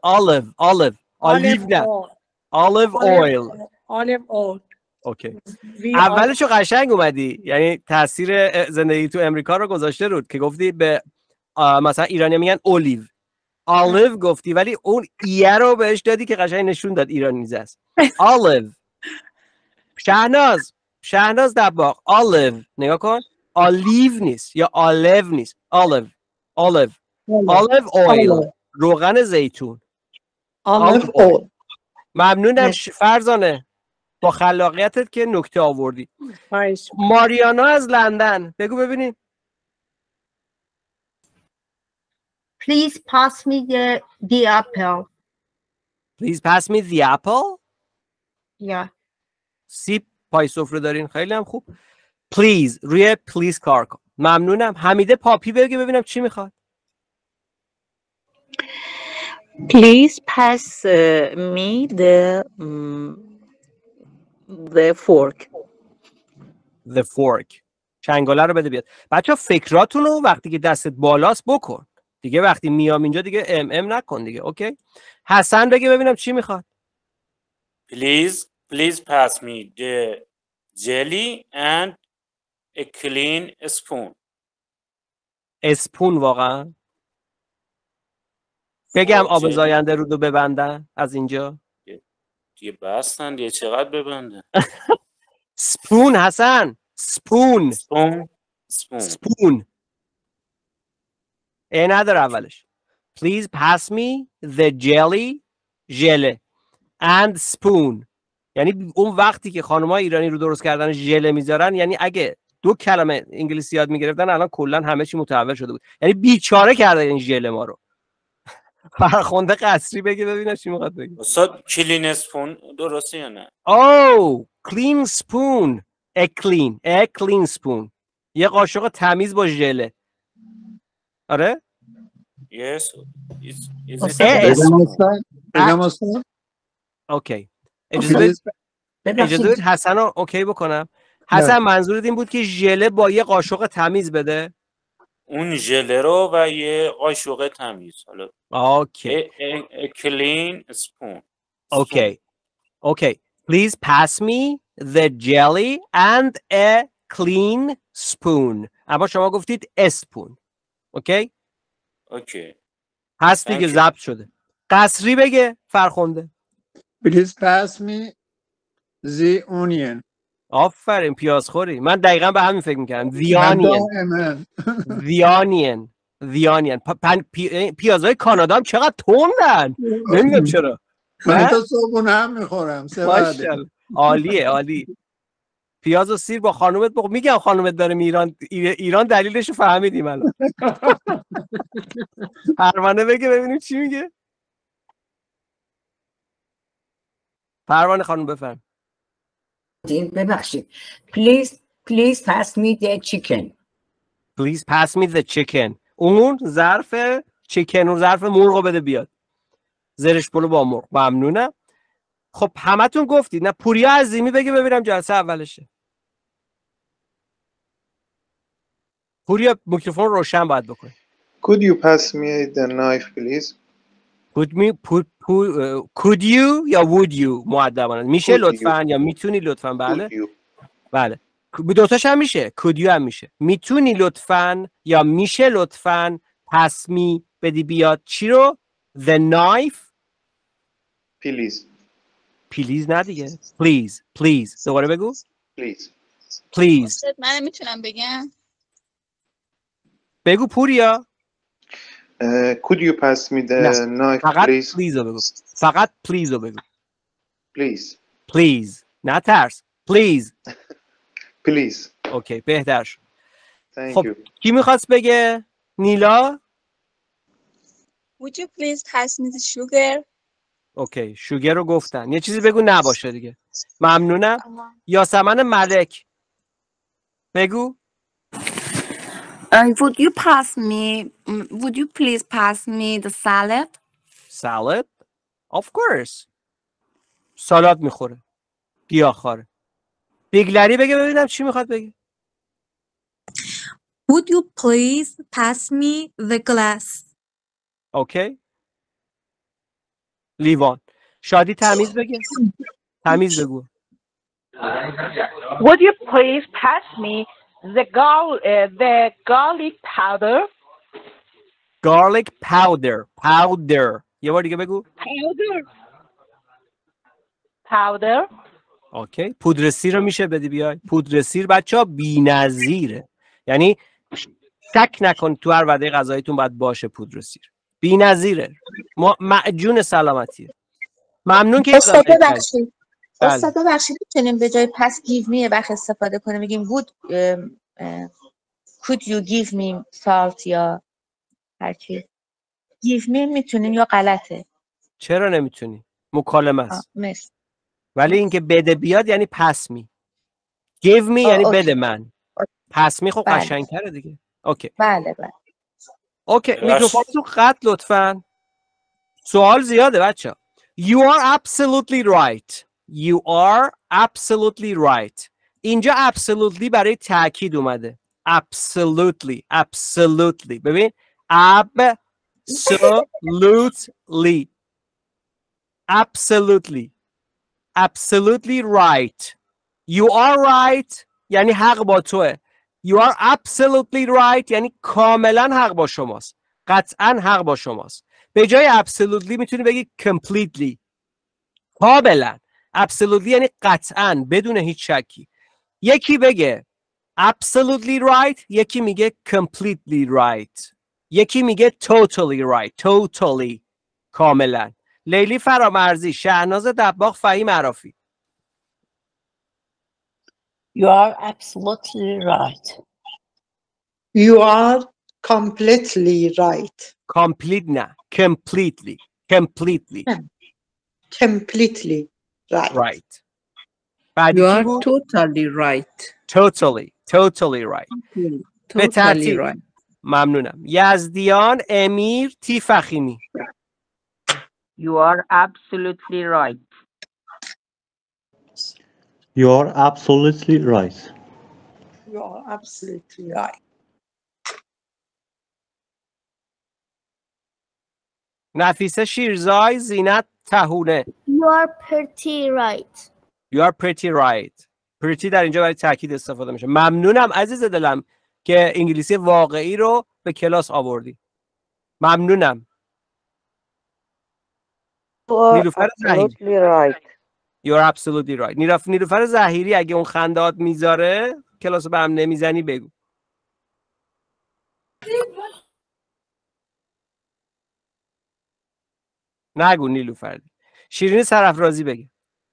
oil. اوکی. اولشو قشنگ اومدی، یعنی تاثیر زندگی تو امریکا رو گذاشته رود که گفتی به مثلا ایرانی میگن olive گفتی، ولی اون ایه رو بهش دادی که قشنگ نشون داد ایرانیزه است. olive. شهناز دباغ olive نگاه کن. olive نیست یا olive نیست. olive oil. روغن زیتون. olive oil. ممنونم فرزانه با خلاقیتت که نکته آوردی. ماریانا از لندن بگو ببینیم. Please pass me the apple. Please pass me the apple. Yeah. سیب پای سفره دارین، خیلی هم خوب. Please روی please کار کن. ممنونم. حمیده پاپی بگی ببینم چی میخواد. Please pass me the fork. The fork. چنگاله رو بده بیاد. بچه فکراتون رو وقتی که دستت بالاست بکن. دیگه وقتی میام اینجا دیگه ام نکن دیگه. اوکی؟ حسن بگی ببینم چی میخواد. Please pass me the jelly and a clean spoon. اسپون واقعا؟ بگم آب زاینده رو ببندن از اینجا. دیگه بستن دیگه چقدر ببندن. سپون حسن. سپون. نداره اولش. Please pass me the jelly ژله and spoon. یعنی اون وقتی که خانم‌های ایرانی رو درست کردن ژله میذارن، یعنی اگه 2 کلمه انگلیسی یاد میگرفتن الان کلا همه چی متحول شده بود. یعنی بیچاره کرده این ژله ما رو. فرخنده قصری بگی ببینم چی میخواد بگی. استاد کلین اسپون درسته یا نه؟ کلین سپون. کلین سپون. یه قاشق تمیز با ژله. آره؟ Yes. Is it بگم استاد؟ اوکی. اجازه بدید حسن رو اوکی بکنم. حسن منظورت این بود که ژله با یه قاشق تمیز بده؟ اون ژله رو و یه قاشق تمیز. حالا اوکی. A clean spoon. Okay. Please pass me the jelly and a clean spoon. اما شما گفتید اسپون. اوکی؟ اوکی. هست دیگه ضبط شده. قصری بگه فرخنده. Please pass me the onion. آفرین پیازخوری. من دقیقا به همین فکر میکردم. The onion. پیازهای کانادا هم چقدر تندن. نمیدونم چرا. من تا صبحونه هم میخورم. عالی. پیاز و سیر با خانومت میگم خانومت داره ایران دلیلشو فهمیدیم الان. پروانه بگه ببینیم چی میگه. پروانه خانم بفرم. ببخشید. Please pass me the chicken. Please pass me the chicken. اون ظرف چیکن و ظرف مرغ بده بیاد. زرش پلو با مرغ. ممنونم. خب همتون گفتید. نه پوریا عظیمی بگه ببینم جلسه اولشه. پوریا میکروفون روشن باید بکنی. Could you pass me the knife please? Could you یا would you مؤدبانه میشه لطفاً یا میتونی لطفاً. بله دوتاش هم میشه. could you هم میشه. میتونی لطفاً یا میشه لطفاً pass me بدی بیاد چی رو؟ the knife. please نه دیگه. please دوباره بگو. please من میتونم بگم. بگو پوریا. Could you pass me the knife please? فقط please رو بگو. Please. نه ترس. please. اوکی بهتر شد. خب کی میخواست بگه؟ نیلا. Would you please pass me the sugar? اوکی شوگر رو گفتن. یه چیزی بگو نباشه دیگه. ممنونم. یاسمن ملک بگو. Would you please pass me the salad? Salad? Of course. سالاد میخوره. گیاهخواره. بیگلری بگه ببینم چی میخواد بگه. Would you please pass me the glass? اوکی. لیوان. شادی تمیز بگه. تمیز بگو. Would you please pass me the garlic powder? Garlic powder. یه بار دیگه بگو. Powder. اوکی. پودر سیر رو میشه بدی بیای. پودر سیر بچه‌ها بی‌نظیره. یعنی شک نکن تو هر وعده غذاییتون باید باشه پودر سیر. بی‌نظیره. معجون سلامتیه. ممنون که استاد ببخشید میتونیم به جای پس give me وقت استفاده کنیم بگیم could you give me salt یا هر چی. give me میتونیم یا غلطه؟ چرا نمیتونی؟ مکالمه است. ولی اینکه بده بیاد یعنی پس می. give me یعنی بده من. پس می خب قشنگتره دیگه. اوکی. بله. اوکی میکروفون تو قطع لطفاً. سوال زیاده بچه. You are absolutely right. اینجا absolutely برای تاکید اومده. Absolutely. ببین absolutely right. You are right یعنی حق با توه. You are absolutely right یعنی کاملا حق با شماست. قطعا حق با شماست. به جای absolutely میتونی بگی completely. کاملا. absolutely یعنی قطعا بدون هیچ شکی. یکی بگه absolutely right، یکی میگه completely right، یکی میگه totally right. totally کاملا. لیلی فرامرزی، شهناز دباغ، فهیم عرافی. You are absolutely right. You are completely right. Complete نه. Completely right. You are totally right. Totally right. به ترتیب ممنونم. یزدیان امیر تی فخیمی. You are absolutely right. You are absolutely right. You are absolutely right. نفیسه شیرزای زینت تهونه. You are pretty right. You are pretty right. pretty در اینجا برای تاکید استفاده میشه. ممنونم عزیز دلم که انگلیسی واقعی رو به کلاس آوردی. ممنونم. نیلوفر زهیری. right. You are absolutely right. نیلوفر زهیری اگه اون خندات میذاره کلاس رو به هم نمیزنی بگو. نگو نیلوفر. شیرین سرافرازی بگه.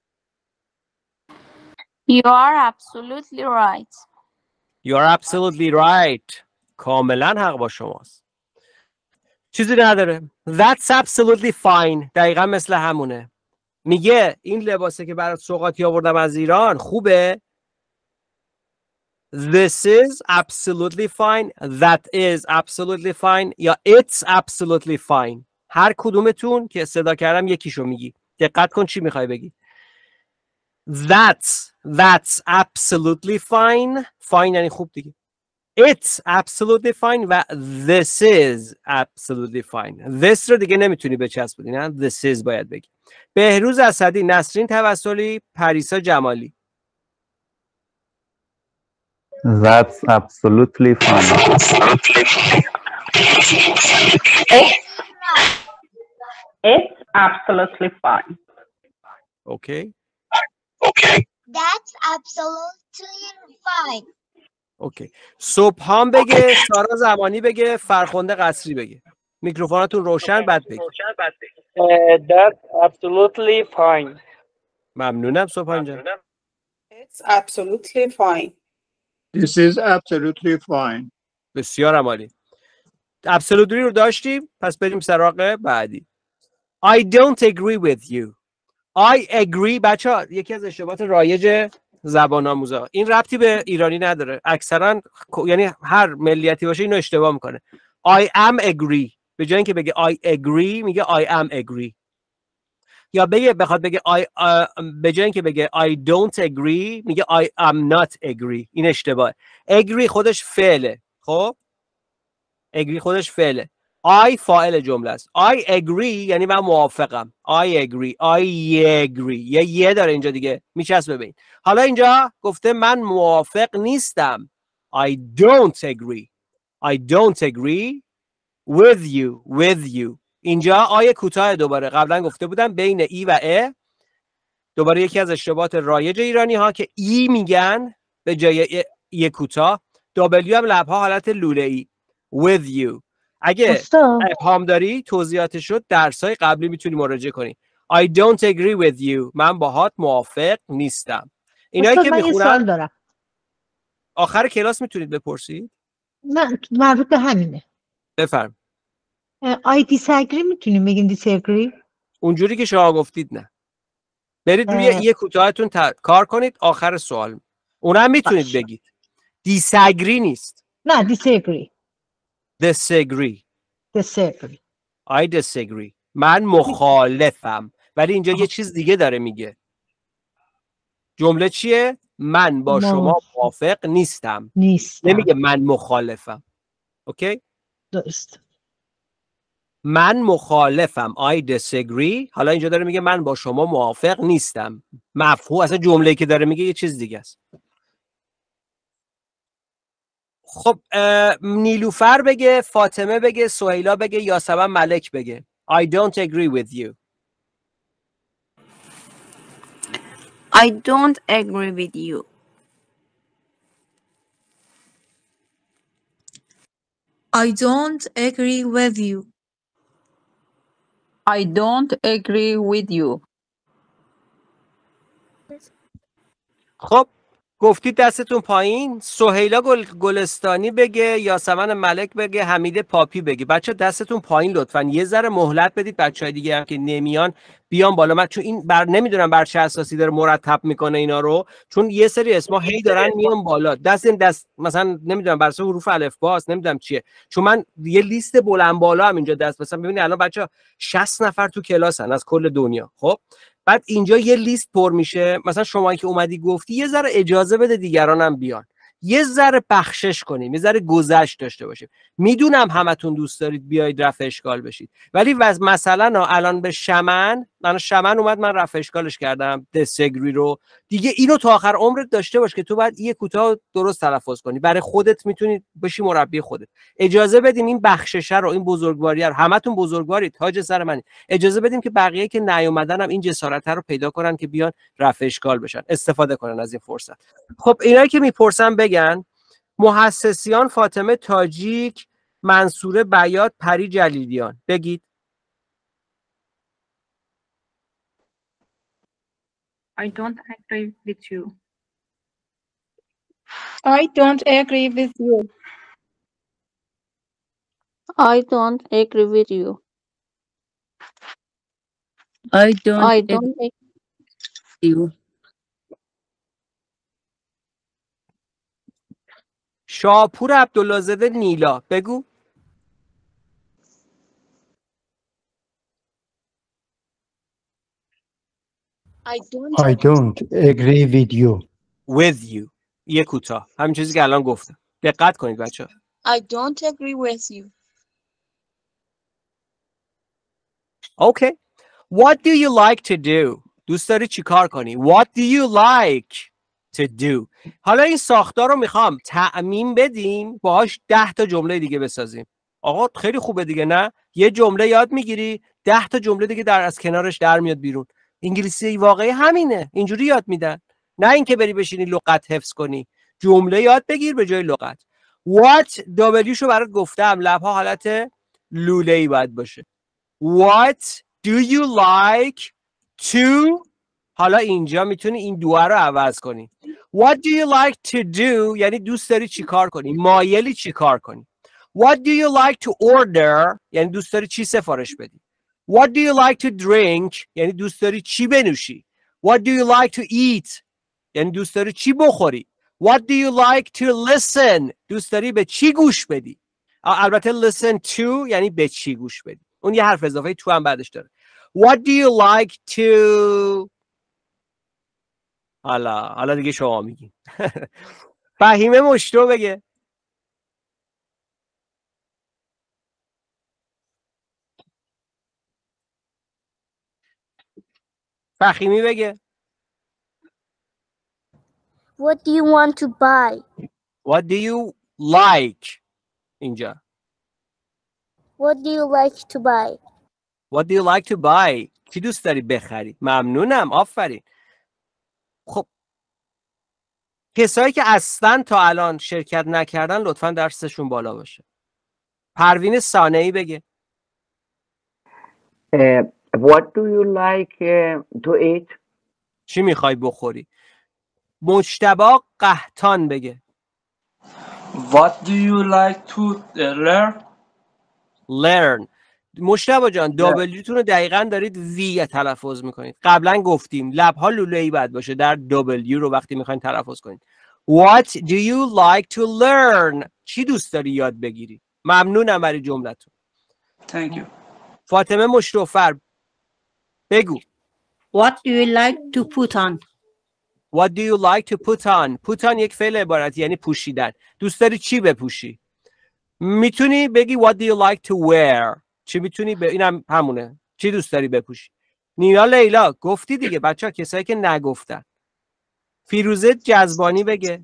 You are absolutely right. You are absolutely right. کاملا حق با شماست. چیزی نداره. That's absolutely fine. دقیقا مثل همونه. میگه این لباسه که برات سوغاتی آوردم از ایران خوبه. This is absolutely fine. That is absolutely fine. یا it's absolutely fine. هر کدومتون که صدا کردم یکیشو میگی. دقت کن چی میخوای بگی. That's absolutely fine. Fine یعنی خوب دیگه. It's absolutely fine و this is absolutely fine. This رو دیگه نمیتونی بچسبونی نه. This is باید بگی. بهروز اسدی، نسرین توسلی، پریسا جمالی. That's absolutely fine. It's absolutely fine. Okay. That's absolutely fine. اوکی. صبحان بگه، سارا زمانی بگه، فرخنده قصری بگه. میکروفوناتون روشن بعد بگه. That's absolutely fine. ممنونم صبحان جان. It's absolutely fine. This is absolutely fine. بسیار عالی. absolutely رو داشتیم، پس بریم سراغ بعدی. I don't agree with you. I agree. بچه‌ها یکی از اشتباهات رایج زبان آموزا، این ربطی به ایرانی نداره، اکثرا یعنی هر ملیتی باشه اینو اشتباه میکنه. I am agree به جای اینکه بگه I agree میگه I am agree. یا بخواد بگه به جای اینکه بگه I don't agree میگه I am not agree. این اشتباهه. agree خودش فعله. خب agree خودش فعله. I فاعل جمله است. I agree یعنی من موافقم. I agree. یه داره اینجا دیگه میچسبه ببین. حالا اینجا گفته من موافق نیستم. I don't agree with you. اینجا آیه کوتاه دوباره قبلا گفته بودم بین ای و ا. دوباره یکی از اشتباهات رایج ایرانی ها که ای میگن به جای ای کوتاه. دبلیو هم لبها حالت لوله ای. with you. اگه ابهام داری توضیحاتش شد درسای قبلی میتونی مراجعه کنی. I don't agree with you. من باهات موافق نیستم. اینایی که میخونن آخر کلاس میتونید بپرسید. نه مربوط به همینه. بفرم. I disagree میتونیم بگیم disagree؟ اونجوری که شما گفتید نه. برید روی یه کوتاهتون کار کنید آخر سوال. اونم میتونید بگید. disagree نیست. نه disagree. I disagree. من مخالفم. ولی اینجا یه چیز دیگه داره میگه. جمله چیه؟ من با شما موافق نیستم. نمیگه من مخالفم. اوکی؟ درست. من مخالفم. I disagree. حالا اینجا داره میگه من با شما موافق نیستم. مفهوم اصلا جمله‌ای که داره میگه یه چیز دیگه است. خب نیلوفر بگه، فاطمه بگه، سهیلا بگه، یاسمن ملک بگه. I don't agree with you. I don't agree with you. I don't agree with you. I don't agree with you. خب گفتید دستتون پایین. سهیلا گلستانی بگه، یاسمن ملک بگه، حمید پاپی بگه. بچه دستتون پایین لطفا. یه ذره مهلت بدید بچهای دیگه هم که نمیان بیان بالا. من چون این نمیدونم بر چه اساسی داره مرتب میکنه اینا رو، چون یه سری اسما هی دارن میان بالا. دست مثلا نمیدونم بر اساس حروف الف باست، نمیدونم چیه، چون من یه لیست بلند بالا هم اینجا دست مثلا ببینید الان بچه‌ها 60 نفر تو کلاسن از کل دنیا. خب بعد اینجا یه لیست پر میشه. مثلا شما که اومدی گفتی یه ذره اجازه بده دیگران هم بیان، یه ذره بخشش کنیم، یه ذره گذشت داشته باشیم. میدونم همتون دوست دارید بیاید رفع اشکال بشید، ولی مثلا الان به شمن اومد، من رفع اشکالش کردم دسگری رو دیگه. اینو تا آخر عمرت داشته باش که تو باید یه کوتاه درست تلفظ کنی، برای خودت میتونی بشی مربی خودت. اجازه بدیم این بخششه رو، این بزرگواری رو، همتون بزرگوارید، تاج سر منی، اجازه بدیم که بقیه که نیومدن هم این جسارت رو پیدا کنن که بیان رفع اشکال بشن، استفاده کنن از این فرصت. خب اینایی که میپرسن بگن. محسسیان، فاطمه تاجیک، منصوره بیات، پری جلیلیان. بگید. I don't agree with you. I don't agree with you. I don't agree with you. I don't agree with you. شاپور عبدالله‌زاده نیلا. بگو. I don't agree with you. With you. یه کوتاه. همین چیزی که الان گفتم. دقت کنید بچه. I don't agree with you. Okay. What do you like to do? دوست داری چی کار کنی؟ What do you like to do? حالا این ساختار رو میخوام تعمیم بدیم، باهاش 10 تا جمله دیگه بسازیم. آقا خیلی خوبه دیگه، نه؟ یه جمله یاد میگیری، 10 تا جمله دیگه از کنارش در میاد بیرون. انگلیسی واقعی همینه، اینجوری یاد میدن. نه اینکه بری بشینی لغت حفظ کنی، جمله یاد بگیر به جای لغت. What W شو برات گفتم، لبها حالت لوله‌ای باید باشه. What do you like to؟ حالا اینجا میتونی این دو رو عوض کنی. What do you like to do یعنی دوست داری چی کار کنی، مایلی چی کار کنی. What do you like to order یعنی دوست داری چی سفارش بدی. What do you like to drink یعنی دوست داری چی بنوشی. What do you like to eat یعنی دوست داری چی بخوری. What do you like to listen دوست داری به چی گوش بدی. البته listen to یعنی به چی گوش بدی، اون یه حرف اضافه تو هم بعدش داره. What do you like to حالا دیگه شما میگین. فهیمه مشتو بگه. فخیمی بگه. What do you want to buy? What do you like اینجا. What do you like to buy? What do you like to buy چی دوست داری بخری. ممنونم، آفرین. خب کسایی که اصلا تا الان شرکت نکردن لطفا درسشون بالا باشه. پروین صانعی بگه. What do you like to eat? چی میخوای بخوری. مجتبی قحطان بگه. What do you like to learn? Learn. مجتبی جان W تون رو دقیقاً دارید وی تلفظ میکنید. قبلا گفتیم لبها لوله‌ای باید باشه در W رو وقتی میخواین تلفظ کنید. What do you like to learn چی دوست داری یاد بگیری. ممنونم برای جملتون. Thank you. فاطمه مشتوفر بگو. What do you like to put on? What do you like to put on? Put on یک فعل عبارتی یعنی پوشیدن. دوست داری چی بپوشی؟ میتونی بگی what do you like to wear. چی میتونی اینم همونه. چی دوست داری بپوشی؟ نینا لیلا گفتی دیگه بچه‌ها، کسایی که نگفتن. فیروزه جذبانی بگه.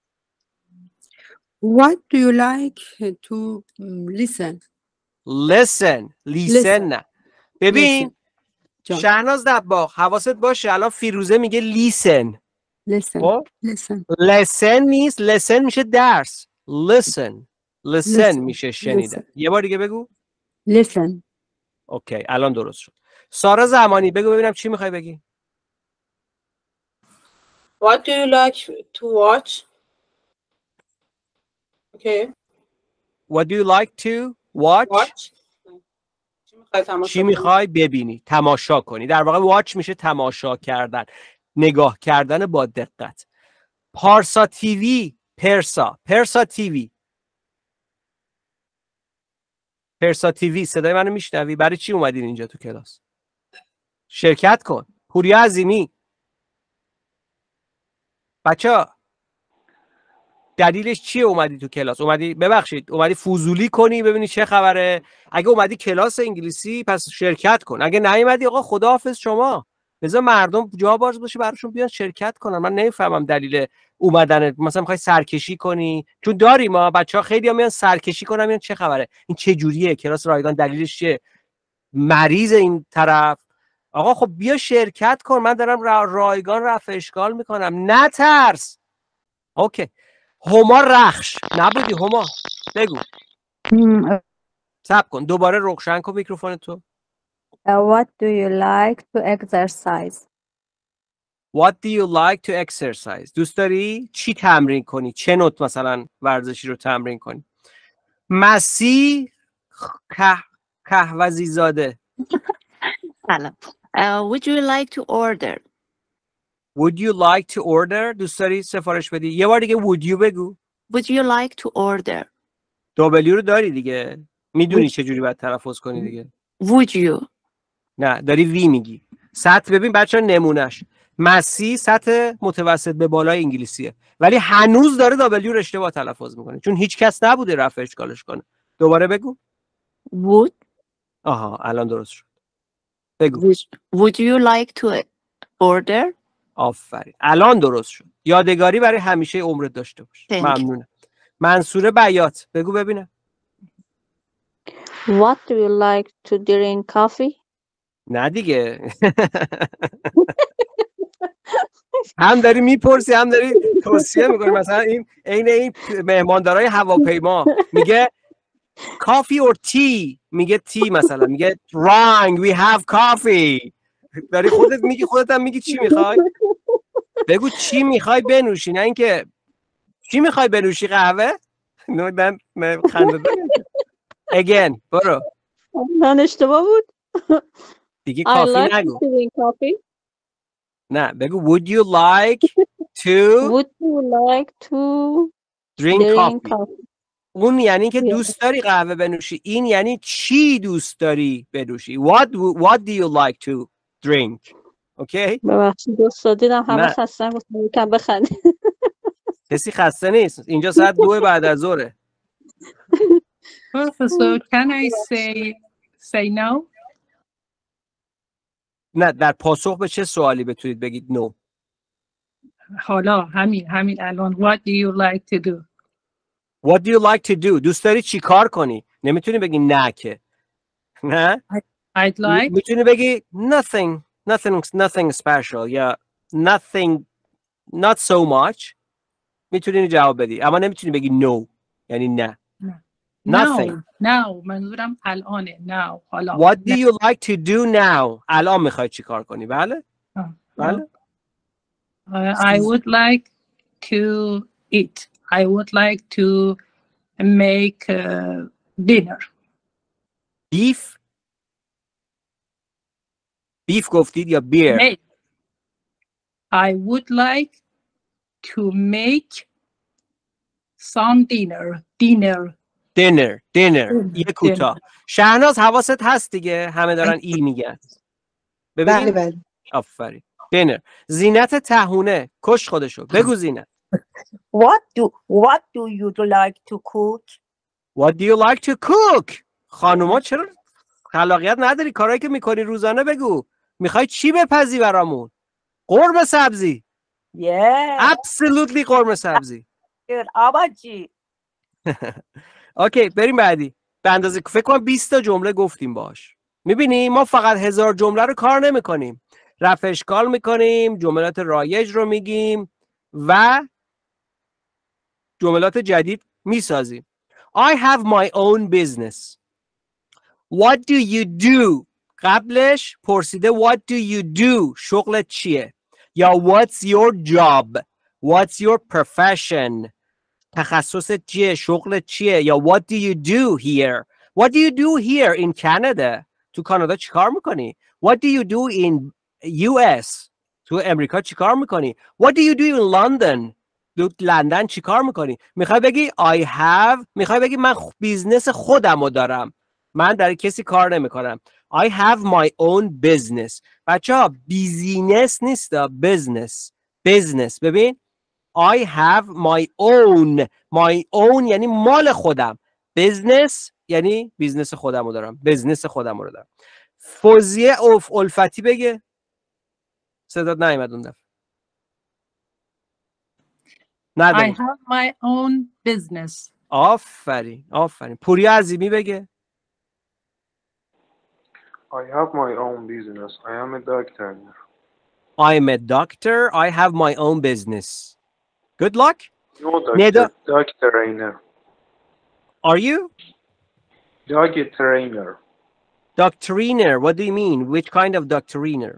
What do you like to listen? Listen نه. ببین شهناز دباغ حواست باشه، الان فیروزه میگه listen. listen نیست، listen میشه درس. listen میشه شنیدن. یه بار دیگه بگو. listen. اوکی الان درست شد. سارا زمانی بگو ببینم چی میخوای بگی. What do you like to watch? Okay. What do you like to watch? چی میخوای ببینی؟ تماشا کنی. در واقع watch میشه تماشا کردن، نگاه کردن با دقت. پارسا تیوی، پرسا تیوی، پرسا تیوی. صدای منو میشنوی؟ برای چی اومدین اینجا تو کلاس؟ شرکت کن. پوریا عظیمی، بچه‌ها دلیلش چیه اومدی تو کلاس؟ اومدی فضولی کنی ببینی چه خبره؟ اگه اومدی کلاس انگلیسی پس شرکت کن. اگه نیومدی آقا خداحافظ شما. بذار مردم جا باز باشه براشون بیان شرکت کنن. من نمیفهمم دلیل اومدن. مثلا میخوای سرکشی کنی؟ چون داریم ما بچه‌ها خیلی‌ها میان سرکشی کنن میان چه خبره؟ این چه جوریه؟ کلاس رایگان دلیلش چیه؟ مریض این طرف. آقا خب بیا شرکت کن. من دارم رایگان رفع اشکال میکنم. نترس. اوکی. هما رخش نبودی هما؟ بگو. صبر کن دوباره روشن کن میکروفون تو. What do you like to exercise? What do you like to exercise? دوست داری چی تمرین کنی؟ چه نوع مثلا ورزشی رو تمرین کنی؟ مسی کهوزی زاده. سلام. Would you like to order? Would you like to order? دوست داری سفارش بدی؟ یه بار دیگه would you بگو. Would you like to order? W رو داری دیگه. میدونی چه جوری باید تلفظ کنی دیگه. Would you? نه داری وی میگی. سطح ببین بچه‌ها نمونهش. مسی سطح متوسط به بالای انگلیسیه ولی هنوز داره W رو اشتباه تلفظ میکنه چون هیچ کس نبوده رفع اشکالش کنه. دوباره بگو. Would. آها الان درست شد. بگو. Would you like to order? آفرین. الان درست شد. یادگاری برای همیشه عمرت داشته باش. ممنونم. منصور بیات بگو ببینم. What do you like to drink coffee? نه دیگه. هم داری میپرسی هم داری توصیه میکنی. مثلا این عین این مهماندارای هواپیما میگه کافی اور تی، میگه تی مثلا، میگه wrong we have coffee. داری خودت میگی، خودت هم میگی چی میخوای. بگو چی میخوای بنوشی، نه اینکه چی میخوای بنوشی قهوه. نه خنده دارم. again برو. من اشتباه بود دیگه کافی نگو. نه بگو would you like to drink coffee. اون یعنی که دوست داری قهوه بنوشی. این یعنی چی دوست داری بنوشی. what do you like to drink. اوکی. ببخشید دوست دیدم همه خستن گفتم یکم بخندی. کسی خسته نیست. اینجا ساعت 2 بعد از ظهره. Professor, can I say no? نه در پاسخ به چه سوالی بتونید بگید نو. حالا همین الان what do you like to do? What do you like to do? دوست داری چی کار کنی؟ نمیتونی بگی نه که. نه؟ I'd like. میتونی بگی nothing special یا nothing not so much. میتونی جواب بدی اما نمیتونی بگی no یعنی نه. Nothing. Now منظورم الانه. Now حالا. What do you like to do now? الان میخوای چی کار کنی؟ بله؟ بله. I would like to eat. I would like to make dinner. Beef? Beef گفتید یا beer? I would like to make some dinner. یه کوتاه. شهناز حواست هست دیگه همه دارن ای میگن. بله بله. آفرین. dinner. زینت تهونه کش خودشو. بگو زینت. What do you like to cook? What do you like to cook? خانوما چرا خلاقیت نداری؟ کارهایی که میکنی روزانه بگو. میخوای چی بپزی برامون؟ قرمه سبزی. Absolutely قرمه سبزی. آباجی. اوکی بریم بعدی. به اندازه فکر کنم 20 تا جمله گفتیم باش. میبینی ما فقط 1000 جمله رو کار نمیکنیم. رفع اشکال میکنیم، جملات رایج رو میگیم و جملات جدید میسازیم. I have my own business. What do you do؟ قبلش پرسیده what do you do؟ شغلت چیه؟ یا what's your job what's your profession تخصصت چیه شغلت چیه یا what do you do here what do you do here in Canada تو کانادا چیکار میکنی what do you do in US تو امریکا چیکار میکنی what do you do in London تو لندن چیکار میکنی میخوای بگی I have میخوای بگی من بیزنس خودمو دارم من در کسی کار نمیکنم I have my own business بچه ها بیزینس نیست business ببین I have my own یعنی مال خودم business یعنی بیزنس خودمو دارم بزنس خودمو رو دارم فوزیه الفتی بگه صدات نیامد اون دفعه I have my own business. آفرین پوریا عظیمی بگه I have my own business. I am a doctor. I'm a doctor. I have my own business. Good luck. No, doctor. Dog trainer. Are you? Dog trainer. Dog trainer. What do you mean? Which kind of dog trainer?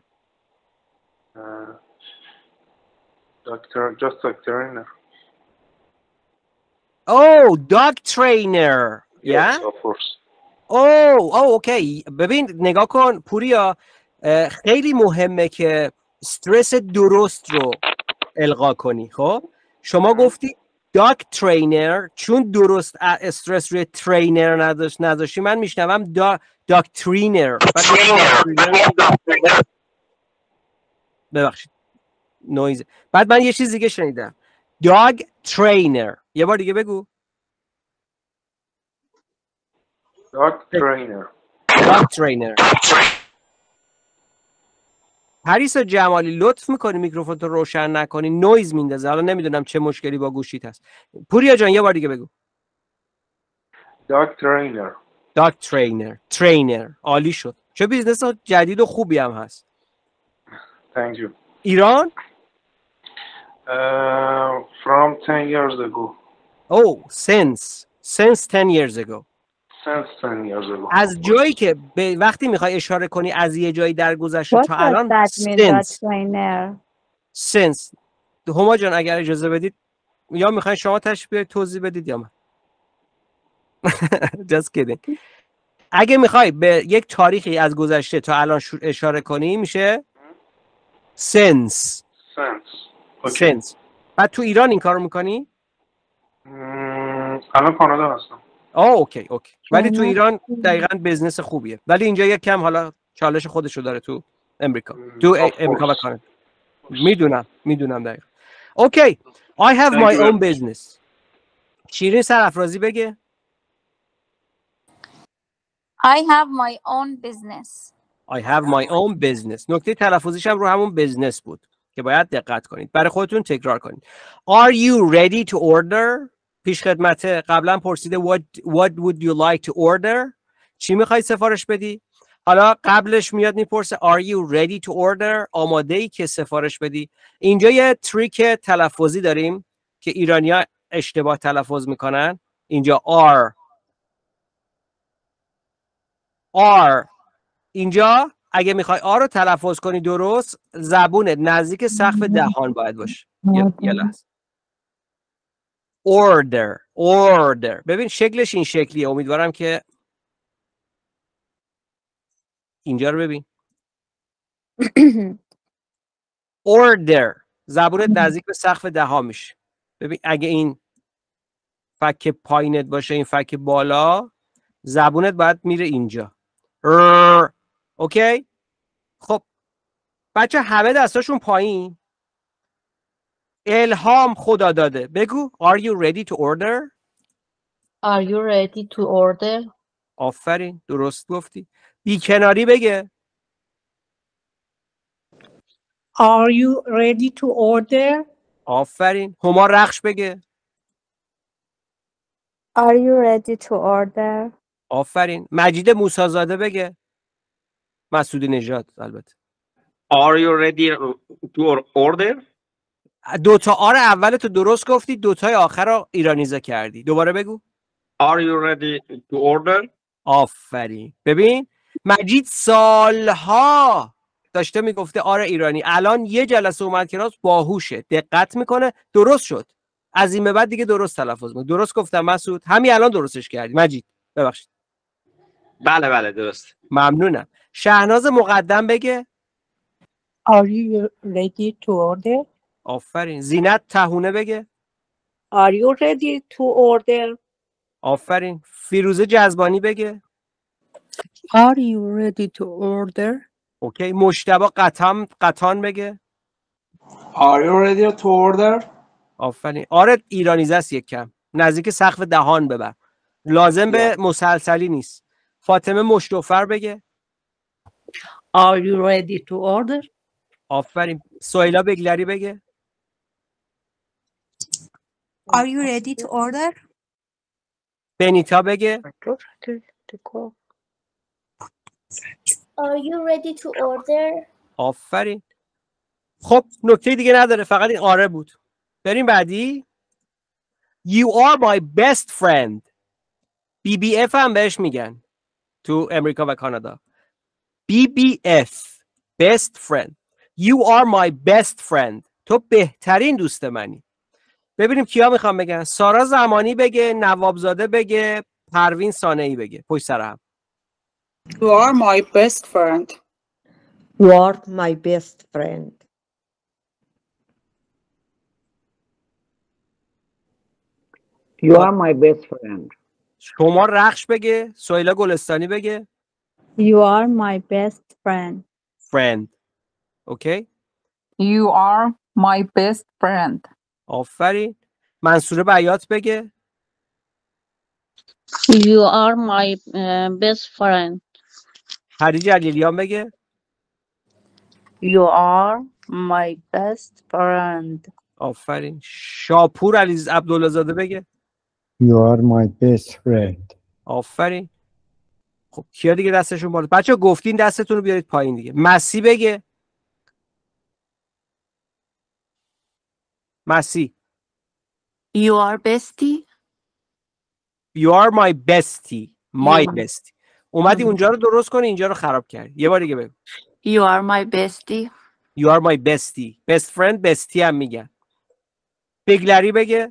Just dog trainer. Oh, dog trainer. Yes, yeah? of course. اوکی ببین نگاه کن پوریا خیلی مهمه که استرس درست رو القا کنی خب شما گفتی داگ ترینر چون درست استرس روی ترینر نداشتی من میشنوم داگ ترینر ببخشید نویز بعد من یه چیز دیگه شنیدم داگ ترینر یه بار دیگه بگو Dog trainer. پریسا جمالی لطف میکنی میکروفون رو روشن نکنی نویز میندازه حالا نمیدونم چه مشکلی با گوشیت هست پوریا جان یه بار دیگه بگو Dog trainer عالی شد چه بیزنس جدید و خوبی هم هست Thank you. ایران From 10 years ago. Oh, since 10 years ago. از جایی که وقتی میخوای اشاره کنی از یه جایی در گذشته تا الان since هما جان اگر اجازه بدید یا میخواین شما تشریف بیارید توضیح بدید یا من just kidding اگه میخوای به یک تاریخی از گذشته تا الان اشاره کنی میشه since بعد تو ایران این کارو میکنی؟ الان کانادا هستم اوکی ولی تو ایران دقیقاً بزنس خوبیه ولی اینجا یک کم حالا چالش خودشو داره تو امریکا امریکا و کانادا میدونم دقیقاً اوکی I have my own business شیرین سرافرازی بگه I have my own business نکته تلفظیش هم رو همون بزنس بود که باید دقت کنید برای خودتون تکرار کنید Are you ready to order پیش خدمت قبلا پرسیده what would you like to order چی میخوای سفارش بدی حالا قبلش میاد میپرسه are you ready to order آماده ای که سفارش بدی اینجا یه تریک تلفظی داریم که ایرانی‌ها اشتباه تلفظ میکنن اینجا are اینجا اگه میخوای آر رو تلفظ کنی درست زبونت نزدیک سقف دهان باید باشه یه لحظه order ببین شکلش این شکلیه امیدوارم که اینجا رو ببین order زبونت نزدیک به سقف دهان میشه ببین اگه این فک پایینت باشه این فک بالا زبونت باید میره اینجا اوکی خب بچه همه دستاشون پایین الهام خدا داده بگو Are you ready to order Are you ready to order آفرین درست گفتی بیکناری بگه Are you ready to order آفرین هما رخش بگه Are you ready to order آفرین مجید موسی‌زاده بگه مسعودی نژاد البته Are you ready to order دوتا آر اول تو درست گفتی دوتای آخر رو ایرانیزه کردی دوباره بگو Are you ready to order آفرین ببین مجید سالها داشته میگفته آره ایرانی، الان یه جلسه اومد کلاس باهوشه، دقت میکنه، درست شد. از این به بعد دیگه درست تلفظ میکنه. درست گفتم مسعود؟ همین الان درستش کردی. مجید ببخشید. بله بله درست. ممنونم. شهناز مقدم بگه. Are you ready to order? آفرین. زینت تهونه بگه. Are you ready to order? آفرین. فیروزه جذبانی بگه. Are you ready to order? اوکی. مجتبی قطان بگه. Are you ready to order? آفرین. آره ایرانیزه است یک کم. نزدیک سقف دهان ببر. لازم به مسلسلی نیست. فاطمه مشتوفر بگه. Are you ready to order? آفرین. سهیلا بگلری بگه. Are you ready to order? بنیتا بگه. Are you ready to order? آفرین. خب نکته دیگه نداره، فقط این آره بود. بریم بعدی. You are my best friend. BBF هم بهش میگن تو امریکا و کانادا. BBF best friend. You are my best friend. تو بهترین دوست منی. ببینیم کیا میخوام بگن. سارا زمانی بگه، نوابزاده بگه، پروین سانه‌ای بگه. پشت سر هم. You are my best friend. You are my best friend. You are my best friend. شما رخش بگه. سهیلا گلستانی بگه. You are my best friend. Friend. اوکی. You are my best friend. آفرین. منصوره بیات بگه. You are my best friend. هری جلیلیان بگه. You are my best friend. آفرین. شاپور علیز عبدالله زاده بگه. You are my best friend. آفرین. خب کیا دیگه دستشون بالا؟ بچه گفتین دستتون رو بیارید پایین دیگه. مسی بگه. مسی. You are bestie. You are my bestie. My bestie. اومدی اونجا رو درست کنی، اینجا رو خراب کردی. یه بار دیگه بگو. You are my bestie. You are my bestie. Best friend bestie هم میگن. بگلری بگه.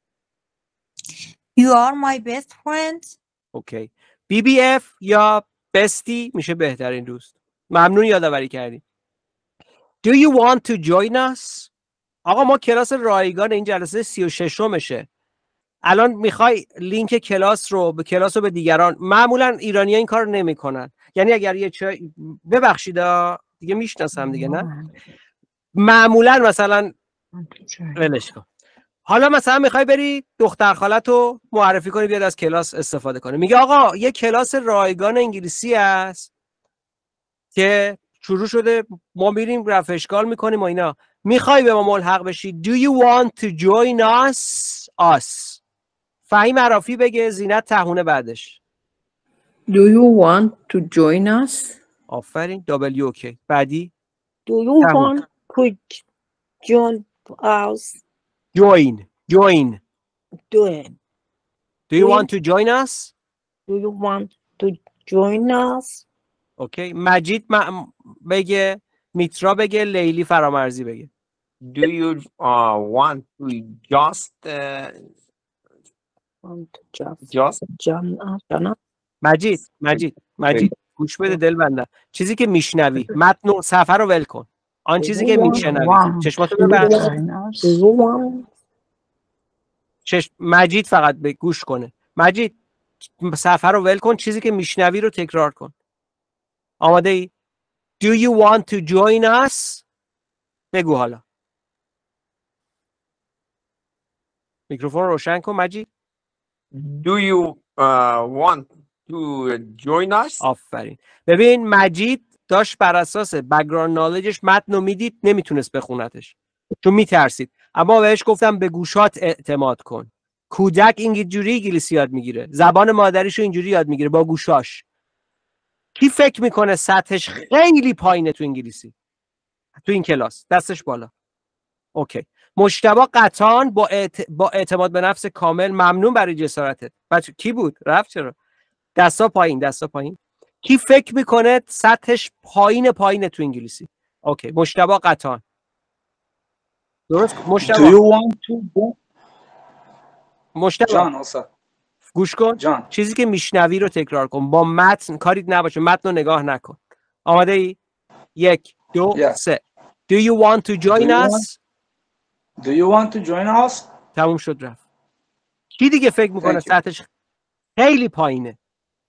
You are my best friend. اوکی. BBF یا bestie میشه بهترین دوست. ممنون یادآوری کردی. Do you want to join us؟ آقا ما کلاس رایگان این جلسه 36مشه. الان میخوای لینک کلاس رو به دیگران، معمولا ایرانی‌ها این کار نمی‌کنن. یعنی اگر یه ببخشید دیگه میشناسم دیگه نه. معمولا مثلا ولش کن. حالا مثلا میخوای بری دختر خالتو معرفی کنی بیاد از کلاس استفاده کنه. میگه آقا یه کلاس رایگان انگلیسی هست که شروع شده، ما میریم رفع اشکال میکنیم و اینا. میخوای به ما ملحق بشی؟ Do you want to join us؟ فهیم عرافی بگه. زینت تهونه بعدش. Do you want to join us? آفرین. WOK. بعدی. Do you want to join us? Join. Do you want to join us? Do you want to join us? اوکی. مجید بگه. میترا بگه. لیلی فرامرزی بگه. Do you want to just مجید گوش بده دل بنده. چیزی که میشنوی متن و صفحه رو ول کن. آن چیزی که میشنوی چشماتو ببند. مجید فقط به گوش کنه. مجید صفحه رو ول کن، چیزی که میشنوی رو تکرار کن. آماده ای؟ Do you want to join us؟ بگو حالا. میکروفون رو روشن کن مجید. Do you want to join us؟ آفرین. ببین مجید داشت بر اساس بک‌گراند نالجش متن رو میدید، نمیتونست بخونتش چون میترسید. اما بهش گفتم به گوشات اعتماد کن. کودک اینجوری انگلیسی یاد میگیره، زبان مادریشو اینجوری یاد میگیره با گوشاش. کی فکر میکنه سطحش خیلی پایینه تو انگلیسی تو این کلاس؟ دستش بالا. اوکی. مجتبی قطان با اعتماد به نفس کامل. ممنون برای جسارتت. بچه کی بود؟ رفت چرا؟ دستا پایین. کی فکر میکنه سطحش پایین تو انگلیسی؟ اوکی، مجتبی قطان. درست مجتبی. Do you want to go? مجتبی جان استاد. گوش کن. جان. چیزی که میشنوی رو تکرار کن. با متن کاریت نباشه. متن رو نگاه نکن. آماده ای؟ 1 2 3. Do you want to join us? Do you want to join us? تموم شد رفت. کی دیگه فکر میکنه سطحش خیلی پایینه؟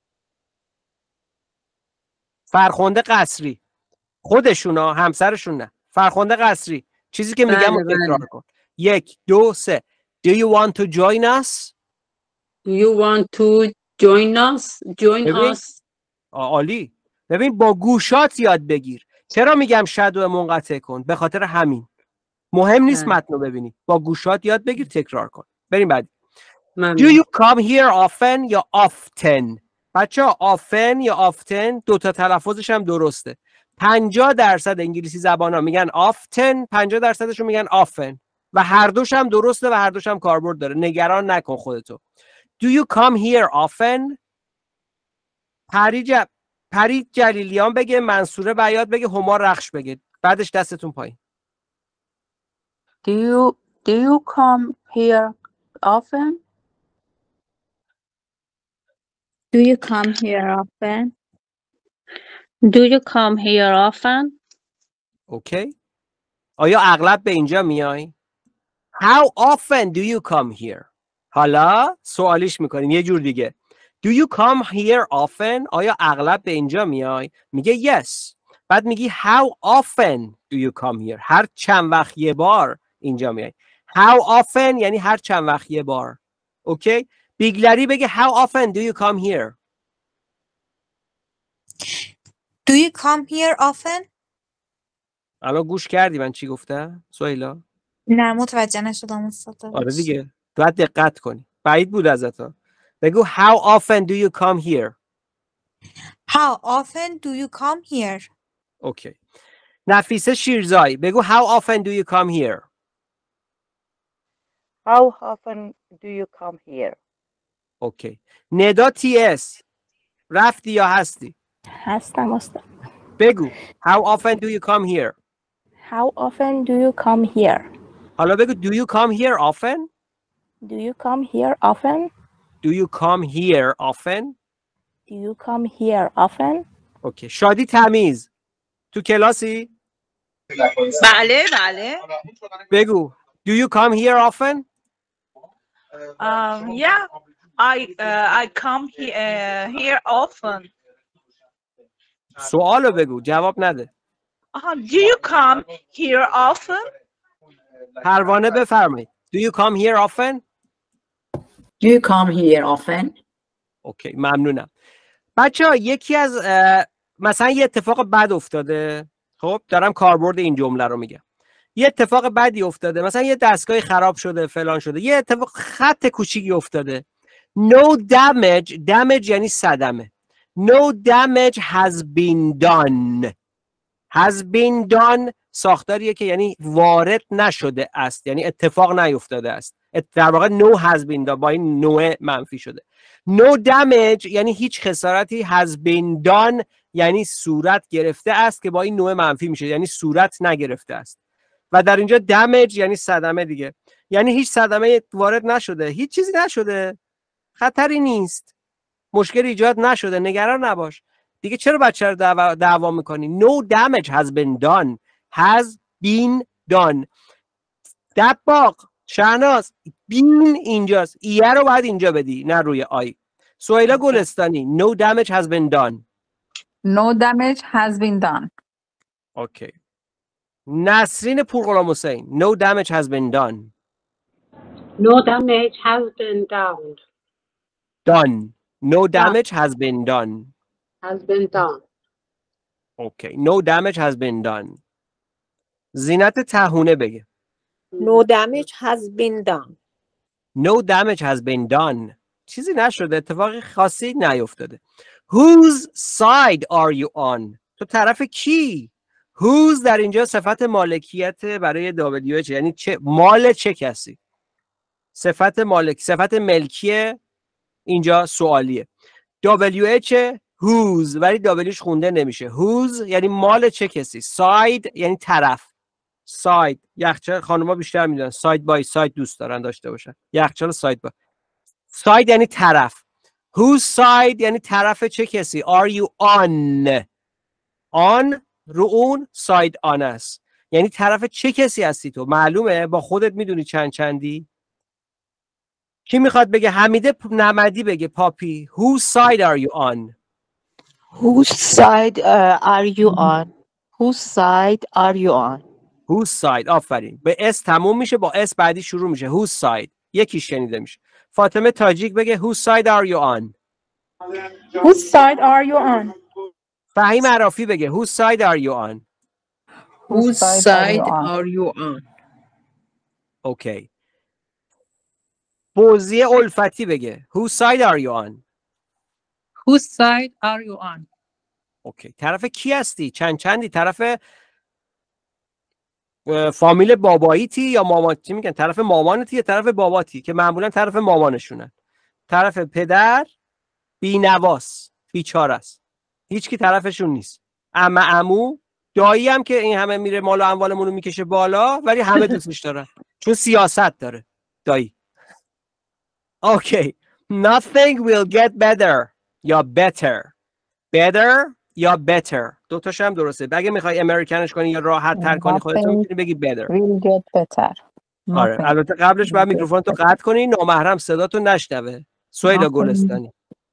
فرخنده قصری. خودشونا، همسرشون نه. فرخنده قصری. چیزی که میگم رو تکرار کن. 1 2 3. Do you want to join us? Do you want to join us? Join us. عالی. ببین با گوشات یاد بگیر. چرا میگم شادو منقطع کن؟ به خاطر همین. مهم نیست متن رو ببینی. با گوشات یاد بگیر، تکرار کن. بریم بعد. Do you come here often یا often؟ بچه‌ها often یا often دوتا تلفظش هم درسته. 50% انگلیسی زبان‌ها میگن often، 50%شون میگن often و هر دوش هم درسته و هر دوش هم کاربرد داره. نگران نکن خودتو. Do you come here often؟ پری جلیلیان بگه، منصوره بیات بگه، هما رخش بگه. بعدش دستتون پایین. Do you come here often? Do you come here often? Do you come here often? اوکی. آیا اغلب به اینجا میای؟ How often do you come here؟ حالا سوالیش میکنیم یه جور دیگه. Do you come here often؟ آیا اغلب به اینجا میای؟ میگه yes. بعد میگی how often do you come here؟ هر چند وقت یه بار اینجا میای. How often یعنی هر چند وقت یه بار. اوکی؟ بیگلری بگه how often do you come here؟ Do you come here often? الان گوش کردی من چی گفتم؟ سهیلا؟ نه متوجه نشدم استاد. آره دیگه. باید دقت کنی. بعید بود ازت. بگو how often do you come here؟ How often do you come here? اوکی. نفیسه شیرزای بگو how often do you come here؟ How often do you come here? اوکی. ندا تی اس رفتی یا هستی؟ هستم استاد. بگو how often do you come here؟ How often do you come here? حالا بگو do you come here often؟ Do you come here often? Do you come here often؟ Do you come here often? اوکی. شادی تمیز تو کلاسی؟ بله بله. بگو do you come here often؟ Yeah, I come here often. سوالو بگو جواب نده. Do you come here often? پروانه بفرمایید. Do you come here often؟ Do you come here often? اوکی ممنونم. بچه‌ها یکی از مثلا یه اتفاق بد افتاده. خب دارم کاربرد این جمله رو میگم. یه اتفاق بدی افتاده، مثلا یه دستگاهی خراب شده فلان شده، یه اتفاق خط کوچیکی افتاده. No damage یعنی صدمه. No damage has been done. Has been done ساختاریه که یعنی وارد نشده است، یعنی اتفاق نیفتاده است. در واقع no has been done با این نوع منفی شده. No damage یعنی هیچ خسارتی. has been done یعنی صورت گرفته است که با این نوع منفی میشه، یعنی صورت نگرفته است. و در اینجا damage یعنی صدمه دیگه، یعنی هیچ صدمه وارد نشده، هیچ چیزی نشده، خطری نیست، مشکل ایجاد نشده، نگران نباش. دیگه چرا بچه رو دعوا میکنی؟ No damage has been done. has been done. دباغ شهناز بین اینجاست، ایه رو باید اینجا بدی نه روی آی. سهیلا گلستانی No damage has been done. No damage has been done. اوکی. نسرین پورغلام حسین No damage has been done. No damage has been done. Done. No damage has been done. Has been done. Okay. No damage has been done. زینت تهونه بگه. No damage has been done. No damage has been done. چیزی نشده، اتفاقی خاصی نیفتاده. Whose side are you on؟ تو طرف کی؟ Whose در اینجا صفت مالکیت برای WH، یعنی چه مال چه کسی؟ صفت مالک، صفت ملکیه اینجا سوالیه. WH whose ولی دابلیش خونده نمیشه. whose یعنی مال چه کسی. side یعنی طرف. side یخچال خانوما بیشتر میدونن side by side دوست دارن داشته باشن. یخچال side by side یعنی طرف. whose side یعنی طرف چه کسی. are you on on رو اون side on است یعنی طرف چه کسی هستی تو. معلومه با خودت میدونی چندی. کی میخواد بگه؟ حمیده نمدی بگه پاپی. whose side are you on Whose side are you on? Whose side are you on? whose side. آفرین. به اس تموم میشه با اس بعدی شروع میشه. whose side یکی شنیده میشه. فاطمه تاجیک بگه whose side are you on. Whose side are you on? فهیم عرافی بگه whose side are you on. Whose side are you on? اوکی. فوزیه الفتی بگه whose side are you on. Whose side are you on? اوکی. طرف کی هستی؟ چندی؟ طرف فامیل باباییتی یا مامانتی؟ میگن طرف مامانتی یا طرف باباتی که معمولا طرف مامانشونن. طرف پدر بی‌نواس بیچاره است. هیچ کی طرفشون نیست. عمو دایی هم که این همه میره مال و اموالمون رو میکشه بالا ولی همه دوستش دارن چون سیاست داره دایی. اوکی. Nothing will get better یا better. better یا better دوتاش هم درسته. اگه میخوای امریکنش کنی یا راحت تر کنی خودت میتونی بگی better. will get better. آره البته قبلش باید میکروفون تو قطع کنی نامحرم صداتو نشنوه. سویدا گلستانی.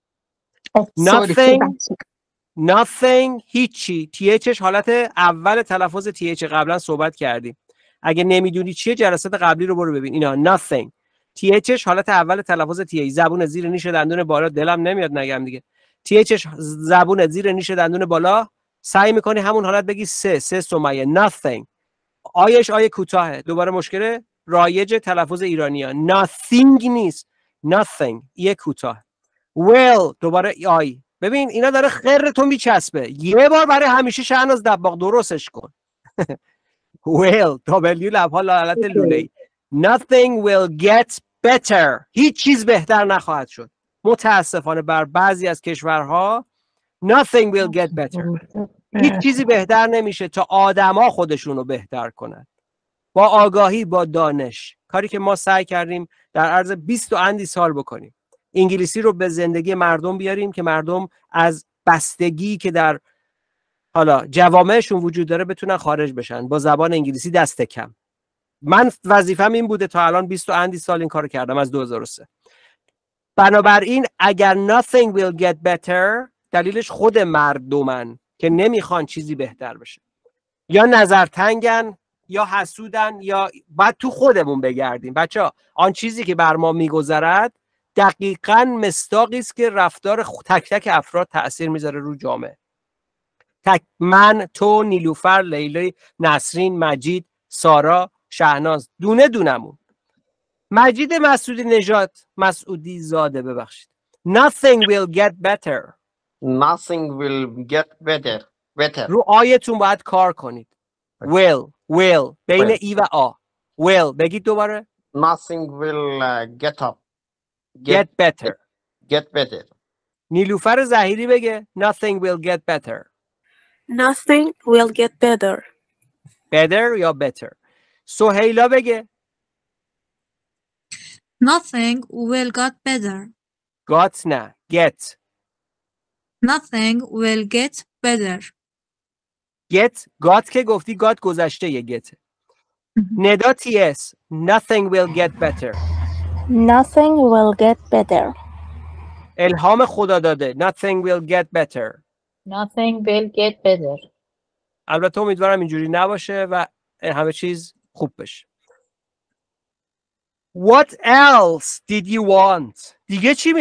nothing هیچی. THش حالت اول تلفظ TH قبلا صحبت کردیم. اگه نمیدونی چیه جلسات قبلی رو برو ببین. اینا nothing THش حالت اول تلفظ TH. زبون زیر نیش دندون بالا. دلم نمیاد نگم دیگه. THش زبون زیر نیش دندون بالا. سعی میکنی همون حالت بگی سه سمیه. nothing آیش آیه کوتاهه. دوباره مشکل رایج تلفظ ایرانی‌ها. nothing نیست. nothing یه کوتاه. well دوباره آی. ببین اینا داره خر تو میچسبه. یه بار برای همیشه شهناز دباغ درستش کن. well دبلیو لبها لعنت لوله‌ای. nothing will get better هیچ چیز بهتر نخواهد شد. متاسفانه بر بعضی از کشورها nothing will get better هیچ چیزی بهتر نمیشه تا آدما خودشونو بهتر کنن با آگاهی با دانش. کاری که ما سعی کردیم در عرض 20 و اندی سال بکنیم. انگلیسی رو به زندگی مردم بیاریم که مردم از بستگی که در حالا جوامعشون وجود داره بتونن خارج بشن با زبان انگلیسی دست کم. من وظیفه‌م این بوده تا الان 20 و اندی سال این کارو کردم از 2003. بنابراین اگر nothing will get better دلیلش خود مردمن که نمیخوان چیزی بهتر بشه. یا نظر تنگن یا حسودن یا بعد تو خودمون بگردیم. بچه‌ها آن چیزی که بر ما میگذرد دقیقاً مصداقی است که رفتار تک تک افراد تأثیر میذاره رو جامعه. من، تو، نیلوفر، لیلی، نسرین، مجید، سارا، شهناز دونه دونمون. مجید مسعودی زاده ببخشید. Nothing will get better. Nothing will get better. رو آیتون باید کار کنید. will بین ای و آ. will بگید دوباره. Nothing will get better. نیلوفر زهیری بگه nothing will get better. Nothing will get better. better یا better. سهیلا بگه Nothing will get better. got نه get. Nothing will get better. got که گفتی got گذشته یه get. ندا TS nothing will get better. Nothing will get better. الهام خدا داده nothing will get better. Nothing will get better. البته امیدوارم اینجوری نباشه و همه چیز خوب بشه. What else did you want? دیگه چی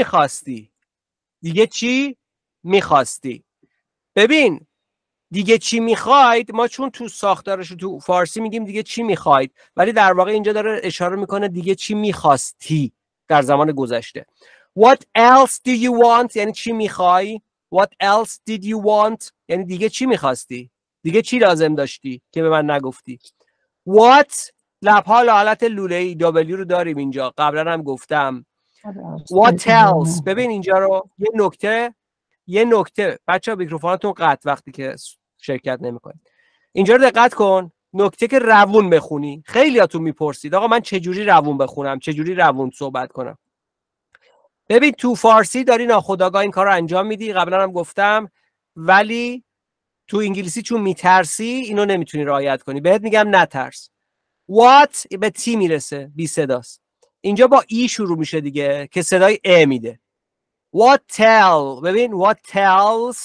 میخواستی؟ ببین دیگه چی میخواید ما چون تو ساختارش تو فارسی میگیم دیگه چی میخواید ولی در واقع اینجا داره اشاره میکنه دیگه چی میخواستی در زمان گذشته. What else do you want یعنی چی میخوای. What else did you want یعنی دیگه چی میخواستی. دیگه چی لازم داشتی که به من نگفتی. What لبها حالت لوله‌ای دبلیو رو داریم اینجا قبلا هم گفتم. What else ببین اینجا رو یه نکته یه نکته بچه‌ها، میکروفوناتون قطع وقتی که شرکت نمی‌کنید. اینجا رو دقت کن، نکته که روون بخونی. خیلیاتون میپرسید آقا من چجوری روون بخونم، چجوری روون صحبت کنم. ببین تو فارسی داری ناخودآگاه این کار رو انجام میدی، قبلا هم گفتم، ولی تو انگلیسی چون میترسی اینو نمیتونی رعایت کنی. بهت میگم نترس. what به تی میرسه، بی صداست. اینجا با ای شروع میشه دیگه که صدای ا میده. what tell، ببین what tells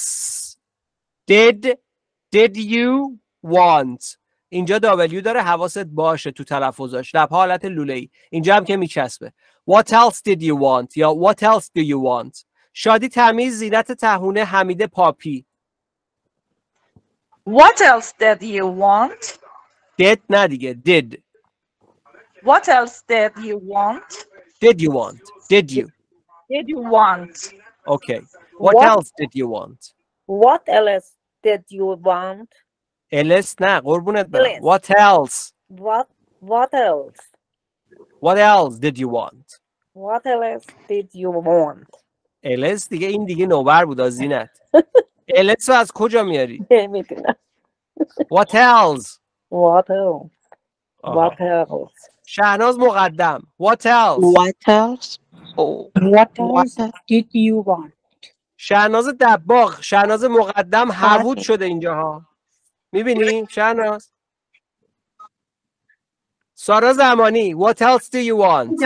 did you want. اینجا W داره، حواست باشه تو تلفظش، لب حالت لوله‌ای. اینجا هم که میچسبه. What else did you want یا What else do you want. شادی تمیز، زینت تهونه، حمیده پاپی. What else did you want? Did نه دیگه did. What else did you want? Did you want. Did you. Did you want? Okay. What else did you want. What else did you want? else نه قربونت برم. What else. What else. What else did you want. What else did you want. else دیگه این دیگه نوبر بود از زینت. else رو از کجا میاری؟ نمیدونم. What else. What else. What else. شهناز مقدم. What else. What else. What else did you want. شهناز دباغ، شهناز مقدم هوود شده اینجا ها. میبینی شهناز؟ سارا زمانی. What else do you want.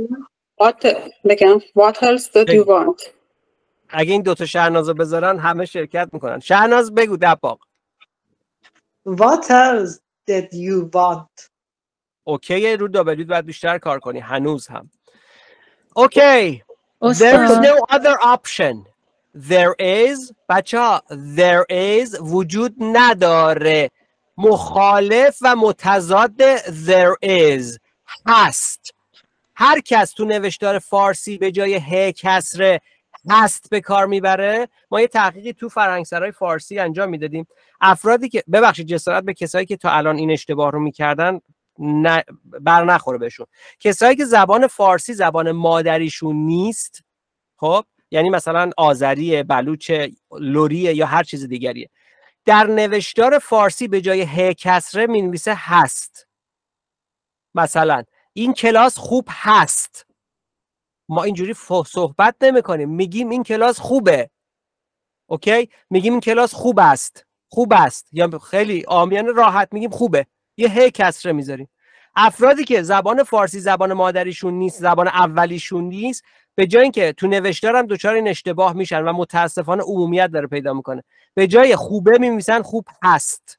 What else did you want. اگه این دوتا شهناز رو بذارن همه شرکت میکنن. شهناز بگو دباغ. What else did you want. اوکی، رو دابلیو باید بیشتر کار کنی هنوز هم. اوکی. There is no other option. There is، بچه ها there is وجود نداره. مخالف و متضاد there is هست. هر کس تو نوشتار فارسی به جای ه کسره هست به کار میبره. ما یه تحقیقی تو فرهنگسرای فارسی انجام میدادیم. افرادی که ببخشید جسارت به کسایی که تا الان این اشتباه رو میکردن بر نخوره بهشون. کسایی که زبان فارسی زبان مادریشون نیست، خب یعنی مثلا آذری، بلوچ، لوریه یا هر چیز دیگریه، در نوشتار فارسی به جای ه کسره مینویسه هست. مثلا این کلاس خوب هست. ما اینجوری صحبت نمی کنیم، میگیم این کلاس خوبه. اوکی؟ میگیم این کلاس خوب است. خوب است یا خیلی عامیانه راحت میگیم خوبه. یه ه کسره میذاریم. افرادی که زبان فارسی زبان مادریشون نیست، زبان اولیشون نیست، به جای اینکه تو نوشتار هم دچار این اشتباه میشن و متاسفانه عمومیت داره پیدا میکنه، به جای خوبه می‌نویسن خوب هست.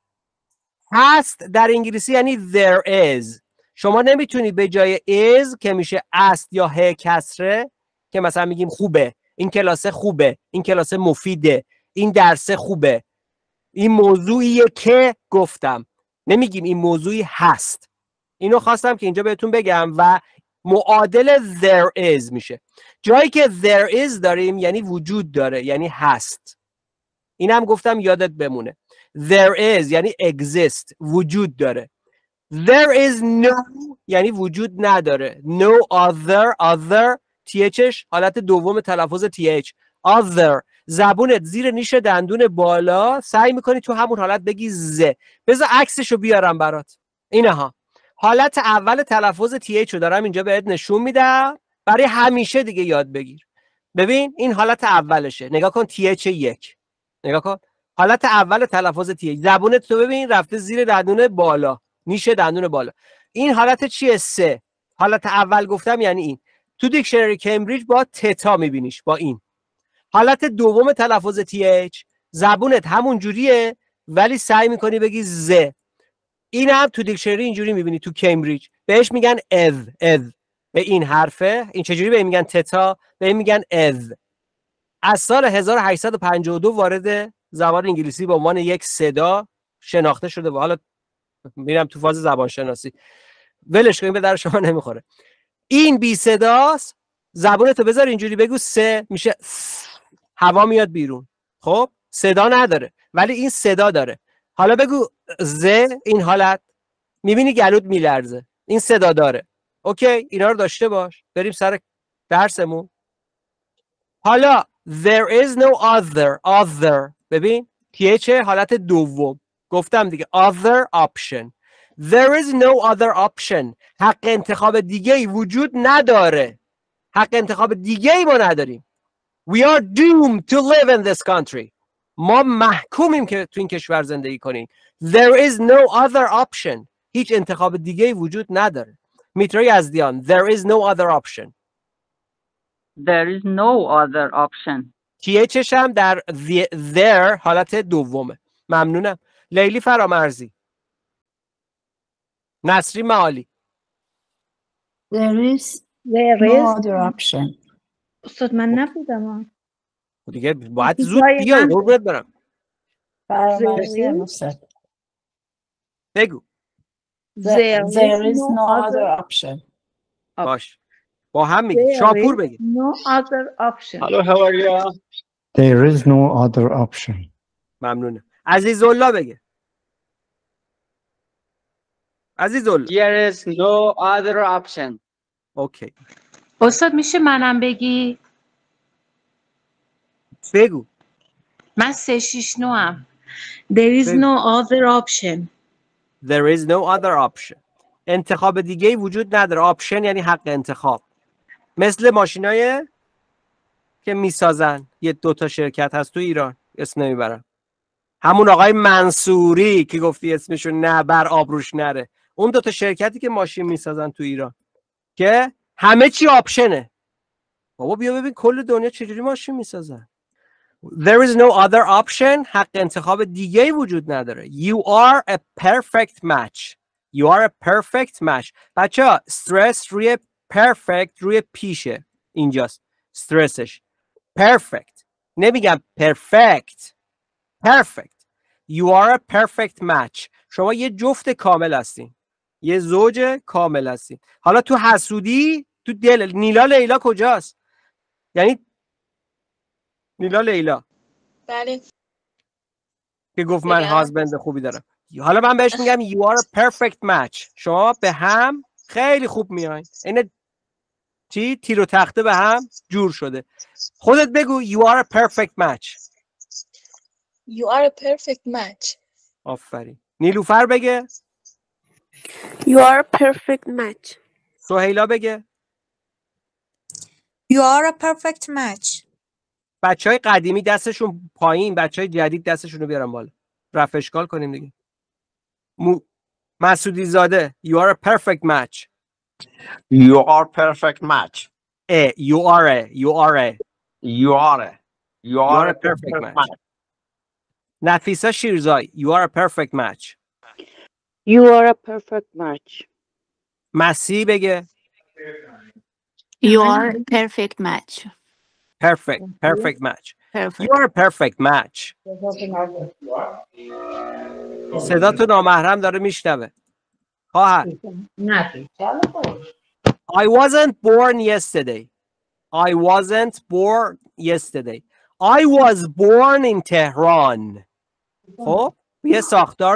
هست در انگلیسی یعنی there is. شما نمیتونی به جای is که میشه است یا ه کسره که مثلا میگیم خوبه، این کلاس خوبه، این کلاس مفیده، این درس خوبه، این موضوعیه که گفتم، نمیگیم این موضوعی هست. اینو خواستم که اینجا بهتون بگم و معادل there is میشه. جایی که there is داریم یعنی وجود داره، یعنی هست. اینم گفتم یادت بمونه. There is یعنی exist، وجود داره. There is no یعنی وجود نداره. No other THش حالت دوم تلفظ TH. Other زبونت زیر نیش دندون بالا سعی میکنی تو همون حالت بگی ز. بذار عکسشو بیارم برات. اینها حالت اول تلفظ TH رو دارم اینجا بهت نشون میدم برای همیشه دیگه یاد بگیر. ببین این حالت اولشه، نگاه کن TH 1. نگاه کن حالت اول تلفظ TH. زبونت تو ببین رفته زیر دندون بالا، نیش دندون بالا. این حالت چیه؟ 3. حالت اول گفتم یعنی این. تو دیکشنری کمبریج با تتا میبینیش، با این. حالت دوم تلفظ TH زبونت همون جوریه ولی سعی میکنی بگی ز. این هم تو دیکشنری اینجوری میبینی تو کمبریج بهش میگن اذ. به این حرفه این چجوری به این میگن تتا؟ به این میگن اذ. از سال 1852 وارد زبان انگلیسی به عنوان یک صدا شناخته شده و حالا میرم تو فاز زبان شناسی. ولش کن، به در شما نمیخوره. این بی صداست. زبونتو بذار اینجوری بگو سه، میشه هوا میاد بیرون. خب صدا نداره ولی این صدا داره. حالا بگو ز. این حالت میبینی گلوت میلرزه، این صدا داره. اوکی اینا رو داشته باش. بریم سر درسمون. حالا There is no other. ببین TH حالت دوم. گفتم دیگه other option. There is no other option. حق انتخاب دیگه ای وجود نداره. حق انتخاب دیگه ای ما نداریم. We are doomed to live in this country. ما محکومیم که تو این کشور زندگی کنیم. There is no other option. هیچ انتخاب دیگه ای وجود نداره. میترا یزدیان. There is no other option. There is no other option. THش هم در there حالت دومه. ممنونم. لیلی فرامرزی. نسری معالی. There is no other option. استاد من نبودم. دیگه باید زود بیای قربونت برم. بگو. There is no other option. باش. با هم میگی. شاپور بگی. No other option. Hello, how are you? There is no other option. ممنونم. عزیزالله بگه. عزیزالله. There is no other option. اوکی. استاد میشه منم بگی؟ بگو. من 369 ام. There is no other option. There is no other option. انتخاب دیگه ای وجود نداره. آپشن یعنی حق انتخاب. مثل ماشینای که میسازن. یه دوتا شرکت هست تو ایران. اسم نمیبرم. همون آقای منصوری که گفتی اسمشو نه بر آبروش نره. اون دوتا شرکتی که ماشین میسازن تو ایران که همه چی آپشنه. بابا بیا ببین کل دنیا چجوری ماشین میسازن. There is no other option. حق انتخاب دیگه ای وجود نداره. You are a perfect match. You are a perfect match. بچه ها استرس روی perfect روی پیشه. اینجاست استرسش. Perfect. نمیگم perfect. Perfect. You are a perfect match. شما یه جفت کامل هستین. یه زوج کامل هستین. حالا تو حسودی تو دل نیلا لیلا کجاست؟ یعنی نیلا لیلا. بله. که گفت من هازبند خوبی دارم. حالا من بهش میگم you are a perfect match. شما به هم خیلی خوب میاین. این چی؟ تیر و تخته به هم جور شده. خودت بگو you are a perfect match. You are a perfect match. آفرین. نیلوفر بگه. You are a perfect match. سهیلا بگه. You are a perfect match. بچهای قدیمی دستشون پایین، بچهای جدید دستشون رو بیارن بالا. رفع اشکال کنیم دیگه. مسعودی زاده. You are a perfect match. You are perfect match. You are a perfect match. نفیسه شیرزای. You are a perfect match. You are a perfect match. مسی بگه. You are a perfect match. Perfect match. Perfect. You are a perfect match. صدا تو نامحرم داره میشنوه. خواهر. I wasn't born yesterday. I was born in Tehran. خب یه ساختار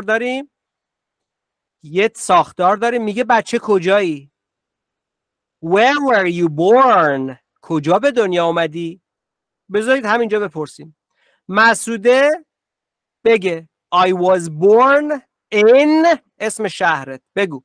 داریم. میگه بچه کجایی؟ Where were you born? کجا به دنیا آمدی؟ بذارید همینجا بپرسیم. مسعوده بگه I was born in اسم شهرت. بگو.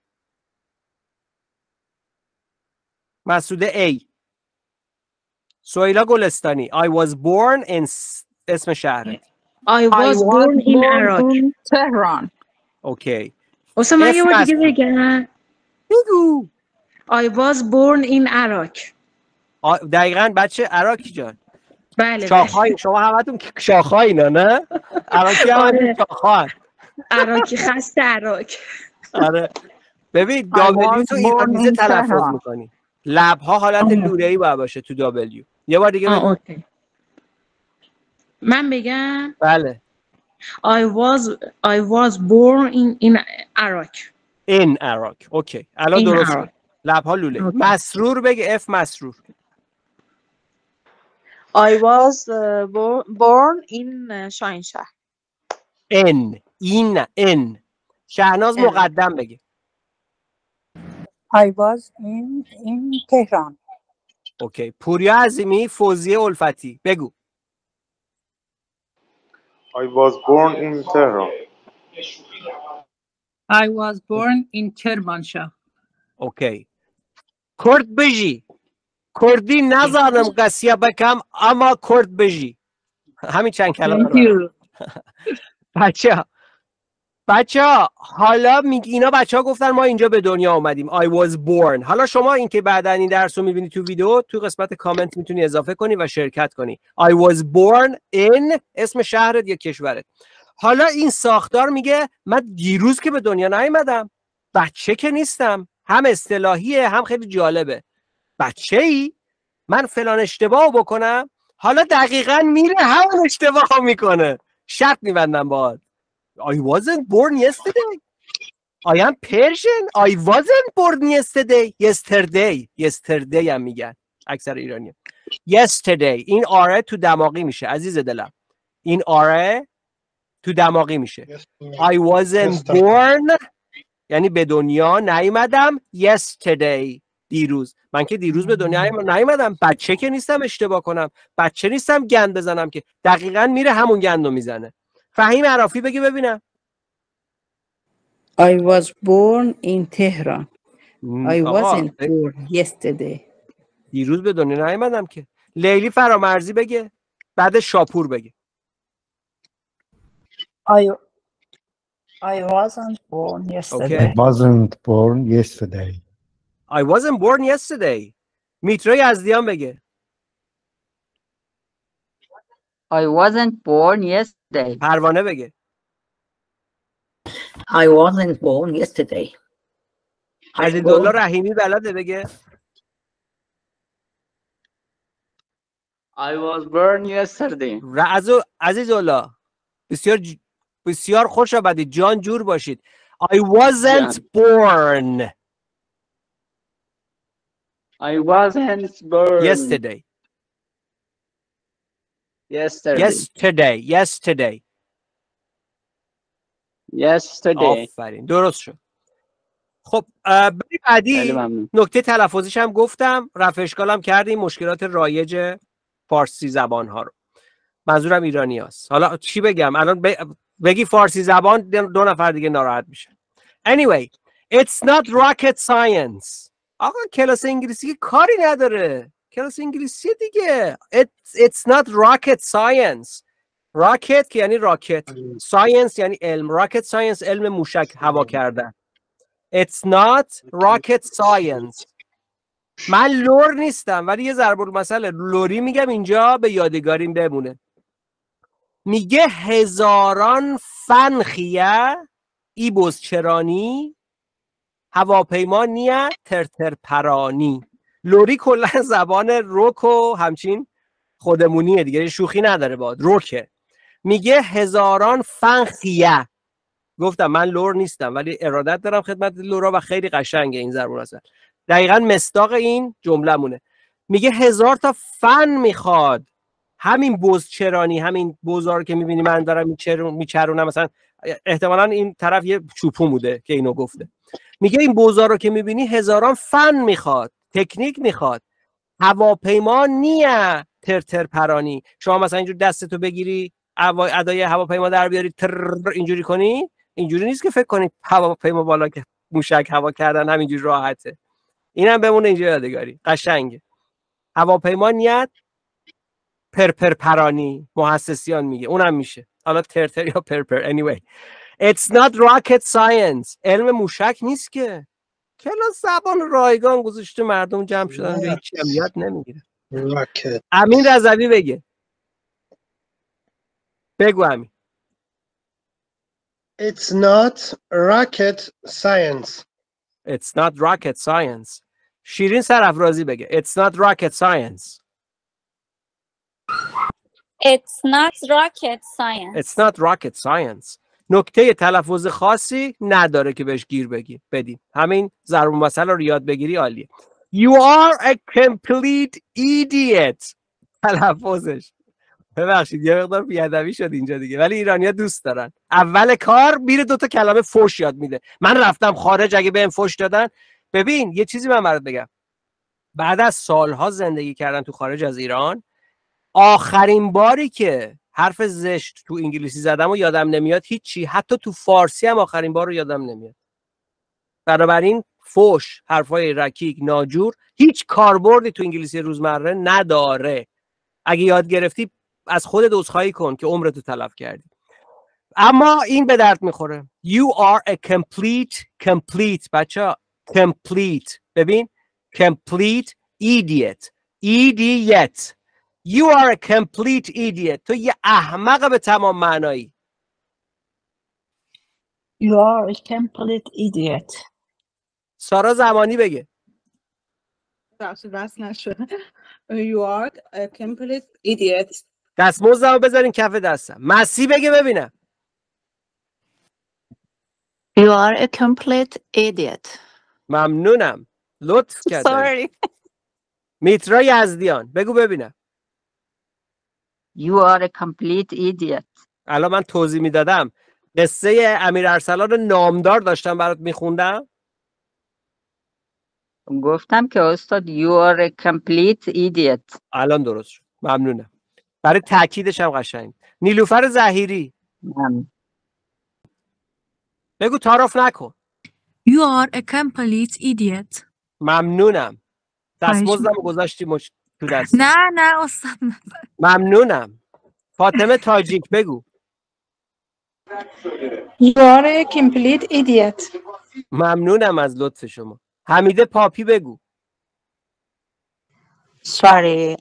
مسعوده A. سهیلا گلستانی I was born in اسم شهرت. I was born in Iraq. Tehran. اوکی. اصلا من یه بار دیگه بگم. بگو. I was born in Iraq. دقیقاً بچه عراقی جان. بله. شاخهای شما همتون شاخهای نه؟ عراقی همتون شاخهای. عراقی خسته عراق. آره. ببین دابلیو تو ایرانیزه تلفظ میکنی. لبها حالت لوله‌ای باید باشه تو دابلیو. یه بار دیگه بگو. اوکی. من بگم. بله. I was born in Iraq. In Iraq. اوکی. الان درست. لبها لوله. مسرور بگه. F مسرور. I was born in شاهینشهر. in. شهناز مقدم بگه. I was in Tehran. اوکی. پوریا عظیمی. فوزیه الفتی. بگو. I was born in Tehran. I was born in Kermanshah. اوکی. کرد بجی. کردی نزانم قصیه بکم اما کرد بجی. همین چند کلمه رو. بچه ها حالا اینا بچه ها گفتن ما اینجا به دنیا آمدیم. I was born. حالا شما این که بعدن این درس رو میبینی تو ویدیو تو قسمت کامنت میتونی اضافه کنی و شرکت کنی. I was born in اسم شهرت یا کشورت. حالا این ساختار میگه من دیروز که به دنیا نیومدم، بچه که نیستم. هم اصطلاحیه هم خیلی جالبه. بچه ای من فلان اشتباه بکنم، حالا دقیقاً میره همون اشتباه میکنه. شرط میبندم باهات. I wasn't born yesterday. I am Persian. I wasn't born yesterday. Yesterday هم میگن اکثر ایرانی. Yesterday این آره تو دماغی میشه عزیز دلم. این آره تو دماغی میشه. I wasn't born یعنی به دنیا نیومدم. Yesterday دیروز. من که دیروز به دنیا نیومدم. بچه که نیستم اشتباه کنم. بچه نیستم گند بزنم که دقیقاً میره همون گندو میزنه. فهیم عرافی بگی ببینم. I was born in Tehran. I wasn't born yesterday. دیروز به دنیا نیومدم که. لیلی فرامرزی بگه. بعد شاپور بگه. I wasn't born yesterday. I wasn't born yesterday. I wasn't born yesterday. میترا یزدیان بگه. I wasn't born yesterday. پروانه بگه. I wasn't born yesterday. عزیزالله رحیمی بلده بگه. I was born yesterday. عزیزالله بسیار خوش آمدید. جان جور باشید. I wasn't born. I wasn't born yesterday. آفرین درست شد. خب بعدی نکته تلفظیش هم گفتم، رفع اشکالم کردیم مشکلات رایج فارسی زبان ها رو. منظورم ایرانی هست. حالا چی بگم الان بگی فارسی زبان دو نفر دیگه ناراحت میشن. Anyway, it's not rocket science. آقا کلاس انگلیسی که کاری نداره. کلاس انگلیسی دیگه. It's not rocket science. راکت که یعنی راکت. ساینس یعنی علم. راکت ساینس علم موشک هوا کردن. It's not rocket science. من لور نیستم ولی یه ضرب المثل لوری میگم اینجا به یادگاریم بمونه. میگه هزاران فنخیه ای بزچرانی هواپیما نیه ترتر پرانی. لوری کلا زبان روک و همچین خودمونیه دیگه، شوخی نداره باد. روکه. میگه هزاران فنخیه. گفتم من لور نیستم ولی ارادت دارم خدمت لورا و خیلی قشنگه این ضرب المثل. دقیقاً مصداق این جمله مونه. میگه 1000 تا فن میخواد همین بزچرانی، همین بزا رو که میبینی من دارم میچرونم، مثلا احتمالاً این طرف یه چوپون بوده که اینو گفته. میگه این بزا رو که میبینی هزاران فن میخواد، تکنیک میخواد، هواپیما نیه ترتر پرانی. شما مثلا اینجور دستتو بگیری ادای هواپیما در بیاری تر اینجوری کنی، اینجوری نیست که فکر کنید هواپیما بالا که موشک هوا کردن همینجوری راحته. اینم بمونه اینجا یادگاری. قشنگه. هواپیما نیت پرپر پرانی محسسیان میگه، اونم میشه. حالا ترتر یا پرپر. anyway it's not rocket science. علم موشک نیست که. کلاس زبان رایگان گذاشته مردم جمع شدن به هیچ یاد نمیگیره. امین رضوی بگه. بگو امین. It's not rocket science. It's not rocket science. شیرین سرافرازی بگه. It's not rocket science. It's not rocket science. It's not rocket science. نکته تلفظ خاصی نداره که بهش گیر بدیم. همین ضرب المثل رو یاد بگیری عالیه. You are a complete idiot. تلفظش. ببخشید یه مقدار بیادبی شد اینجا دیگه، ولی ایرانی‌ها دوست دارن. اول کار میره 2 تا کلمه فوش یاد میده. من رفتم خارج اگه بهم فوش دادن. ببین یه چیزی من برات بگم. بعد از سالها زندگی کردن تو خارج از ایران، آخرین باری که حرف زشت تو انگلیسی زدم و یادم نمیاد هیچی، حتی تو فارسی هم آخرین بار رو یادم نمیاد. بنابراین فوش، حرفای رکیک، ناجور هیچ کاربردی تو انگلیسی روزمره نداره. اگه یاد گرفتی از خودت عذرخواهی کن که عمرتو تلف کردی. اما این به درد میخوره. You are a complete بچه complete. ببین complete idiot. idiot. You are a complete idiot. تو یه احمق به تمام معنایی. You are a complete idiot. سارا زمانی بگه. بس نشد. You are a complete idiot. دستمزدمو بذارین کف دستم. مسی بگه ببینم. You are a complete idiot. ممنونم. لطف کردی. Sorry. میترا یزدیان بگو ببینم. You are a complete idiot. الان من توضیح میدادم. قصه امیر ارسلان نامدار داشتم برات میخوندم. گفتم که استاد you are a complete idiot. الان درست شد. ممنونم. برای تاکیدش هم قشنگ. نیلوفر زهیری. بگو تعارف نکن. You are a complete idiot. ممنونم. دستمزدم گذاشتی تو دست. نه استاد. ممنونم. فاطمه تاجیک بگو. You are a complete idiot. ممنونم از لطف شما. حمیده پاپی بگو. Sorry,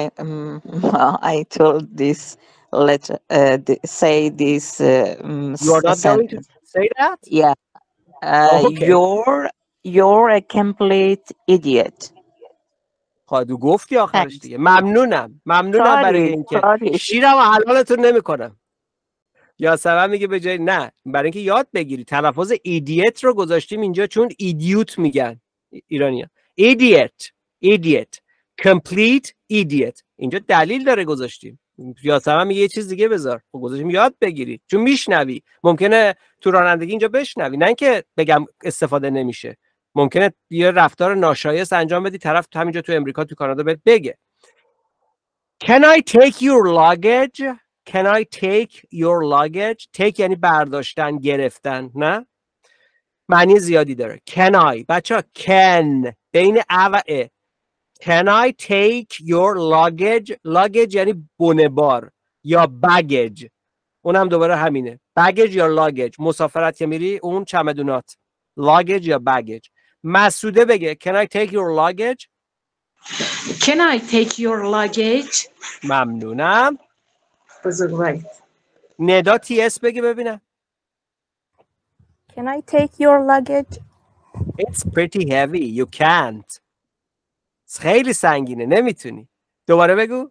I told this letter say this You are not going to say that? Yeah. Okay. You're a complete idiot. خودو گفتی آخرش دیگه. ممنونم برای اینکه شیرم و حلالتون نمیکنم. یاسمن میگه به جای نه برای اینکه یاد بگیری تلفظ ایدیت رو گذاشتیم اینجا چون ایدیوت میگن ایرانی‌ها. ایدیت complete idiot اینجا دلیل داره گذاشتیم. یاسمن میگه یه چیز دیگه بذار. گذاشتیم یاد بگیری چون میشنوی. ممکنه تو رانندگی اینجا بشنوی نه اینکه بگم استفاده نمیشه. ممکنه یه رفتار ناشایست انجام بدی طرف همینجا تو امریکا تو کانادا بهت بگه Can I take your luggage? Can I take your luggage? take یعنی برداشتن گرفتن نه؟ معنی زیادی داره. Can I بچه ها can بین ا و ا Can I take your luggage? luggage یعنی بونه‌بار یا baggage اونم دوباره همینه. baggage یا luggage مسافرت که میری اون چمدونات luggage یا baggage. مسعوده بگه Can I take your luggage? Can I take your luggage? ممنونم. بزرگواری. ندا تی اس بگه ببینم. Can I take your luggage? It's pretty heavy. You can't. خیلی سنگینه. نمیتونی. دوباره بگو.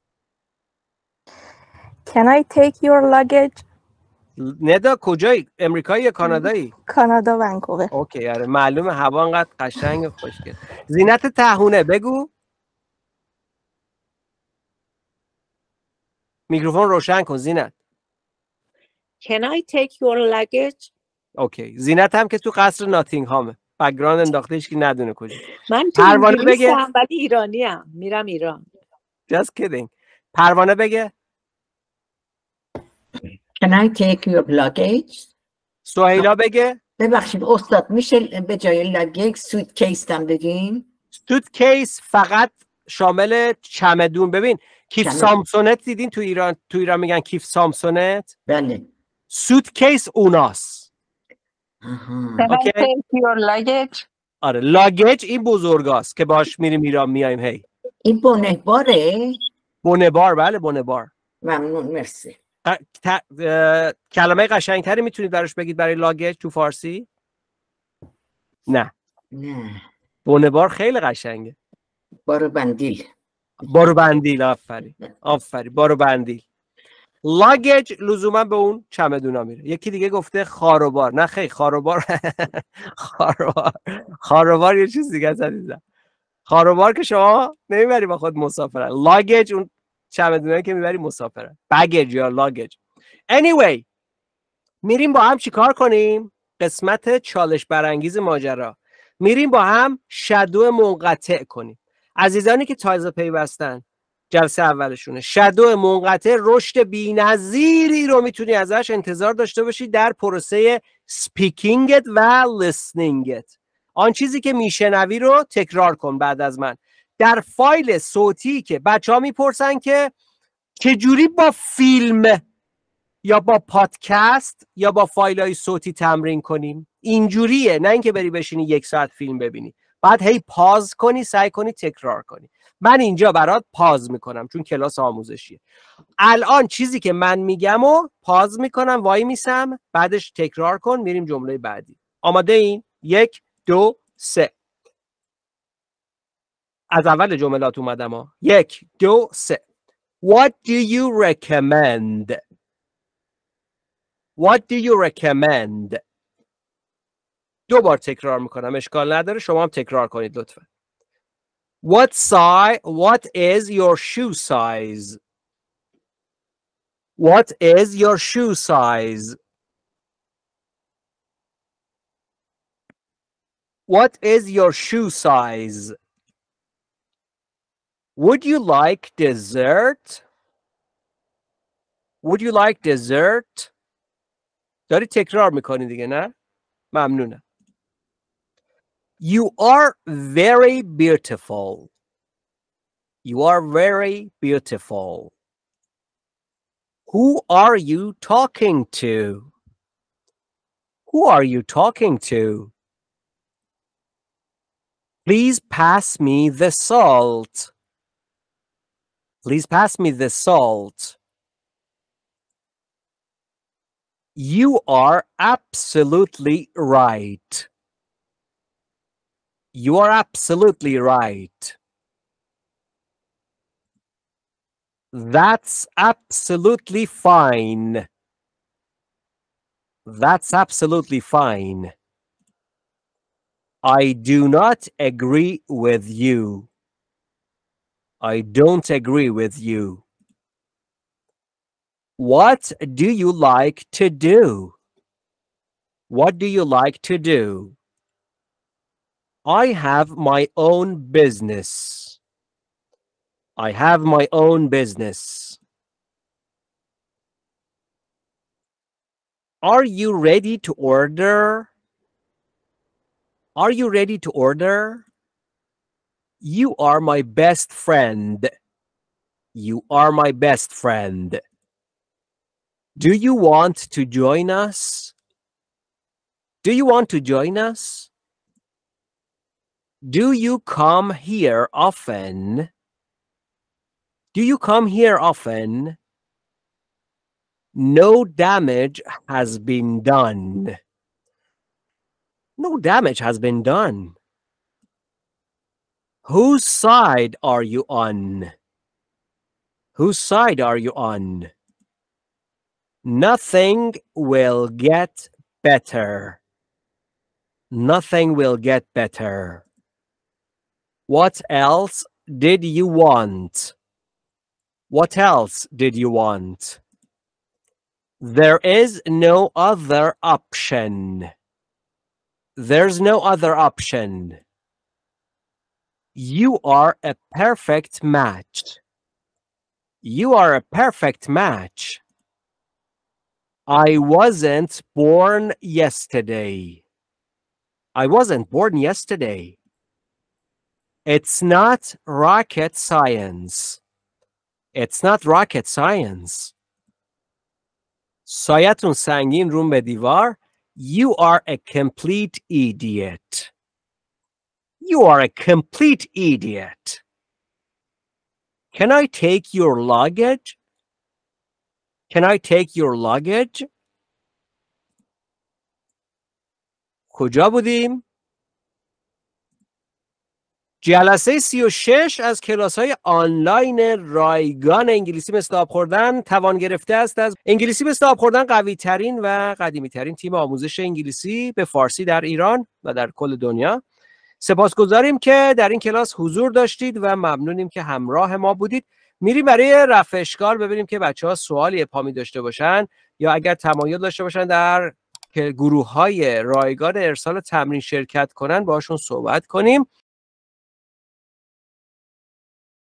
Can I take your luggage? ندا کجایی؟ امریکایی یا کانادایی؟ کانادا ونکوور. اوکی آره معلومه هوا انقدر قشنگ و خوشگل. زینت تهونه بگو. میکروفون روشن کن زینت. Can I take your luggage? اوکی. زینت هم که تو قصر ناتینگهامه. بک‌گراند انداخته هیچ کی ندونه کجا. من تو انگلیسم ولی ایرانیم. میرم ایران. Just kidding. پروانه بگه. Can I take your luggage? سهیلا بگه. ببخشید استاد میشه به جای لگیج سوت کیس هم بگین؟ سوت کیس فقط شامل چمدون. ببین کیف سامسونت دیدین تو ایران میگن کیف سامسونت. بله. سوت کیس اوناست. Can I take your luggage? آره لاگیج این بزرگاست که باش میریم ایران میایم هی. این بونه‌باره؟ بونه‌بار بله بونه‌بار. ممنون مرسی. کلمه قشنگتری میتونید براش بگید برای لاگیج تو فارسی؟ نه. بونه‌بار خیلی قشنگه. بارو بندیل. بارو بندیل آفرین. بارو بندیل. لاگیج لزوما به اون چمدونا میره. یکی دیگه گفته خاروبار. نه خیلی خاروبار خاروبار یه چیز دیگه عزیزم. خاروبار که شما نمیبری با خود مسافرت. لاگیج اون چمدونایی که میبری مسافرت. بگیج یا لاگیج. anyway میریم با هم چیکار کنیم؟ قسمت چالش برانگیز ماجرا. میریم با هم شادو منقطع کنیم. عزیزانی که تازه پیوستن جلسه اولشونه. شادو منقطع رشد بی‌نظیری رو میتونی ازش انتظار داشته باشی در پروسه سپیکینگت و لیسنینگت. آن چیزی که میشنوی رو تکرار کن بعد از من. در فایل صوتی که بچه‌ها میپرسن که چجوری با فیلم یا با پادکست یا با فایل‌های صوتی تمرین کنیم، اینجوریه، نه اینکه بری بشینی 1 ساعت فیلم ببینی. بعد هی پاز کنی، سعی کنی تکرار کنی. من اینجا برات پاز میکنم چون کلاس آموزشیه. الان چیزی که من میگم و پاز میکنم، وای میسم، بعدش تکرار کن، میریم جمله بعدی. آماده این؟ 1 2 3. از اول جملات اومدم ها. 1 2 3. What do you recommend? What do you recommend? 2 بار تکرار میکنم، اشکال نداره، شما هم تکرار کنید لطفا. What is your shoe size? What is your shoe size? What is your shoe size? Would you like dessert? Would you like dessert? داری تکرار میکنی دیگه نه؟ ممنونم. You are very beautiful. You are very beautiful. Who are you talking to? Who are you talking to? Please pass me the salt. Please pass me the salt. You are absolutely right. You are absolutely right. That's absolutely fine. That's absolutely fine. I do not agree with you. I don't agree with you. What do you like to do? What do you like to do? I have my own business. I have my own business. Are you ready to order? Are you ready to order? You are my best friend. You are my best friend. Do you want to join us? Do you want to join us? Do you come here often? Do you come here often? No damage has been done. No damage has been done. Whose side are you on? Whose side are you on? Nothing will get better. Nothing will get better. What else did you want? What else did you want? There is no other option. There's no other option. You are a perfect match. You are a perfect match. I wasn't born yesterday. I wasn't born yesterday. It's not rocket science. It's not rocket science. سایتون سنگین روم به دیوار. You are a complete idiot. You are a complete idiot. Can I take your luggage? Can I take your luggage? کجا بودیم؟ جلسه 36 از کلاس‌های آنلاین رایگان انگلیسی مثل آب خوردن توان گرفته است از انگلیسی مثل آب خوردن، قوی ترین و قدیمی ترین تیم آموزش انگلیسی به فارسی در ایران و در کل دنیا. سپاسگزاریم که در این کلاس حضور داشتید و ممنونیم که همراه ما بودید. میریم برای رفع اشکال ببینیم که بچه‌ها سوالی ابهامی داشته باشن یا اگر تمایل داشته باشن در گروه‌های رایگان ارسال تمرین شرکت کنن باشون صحبت کنیم.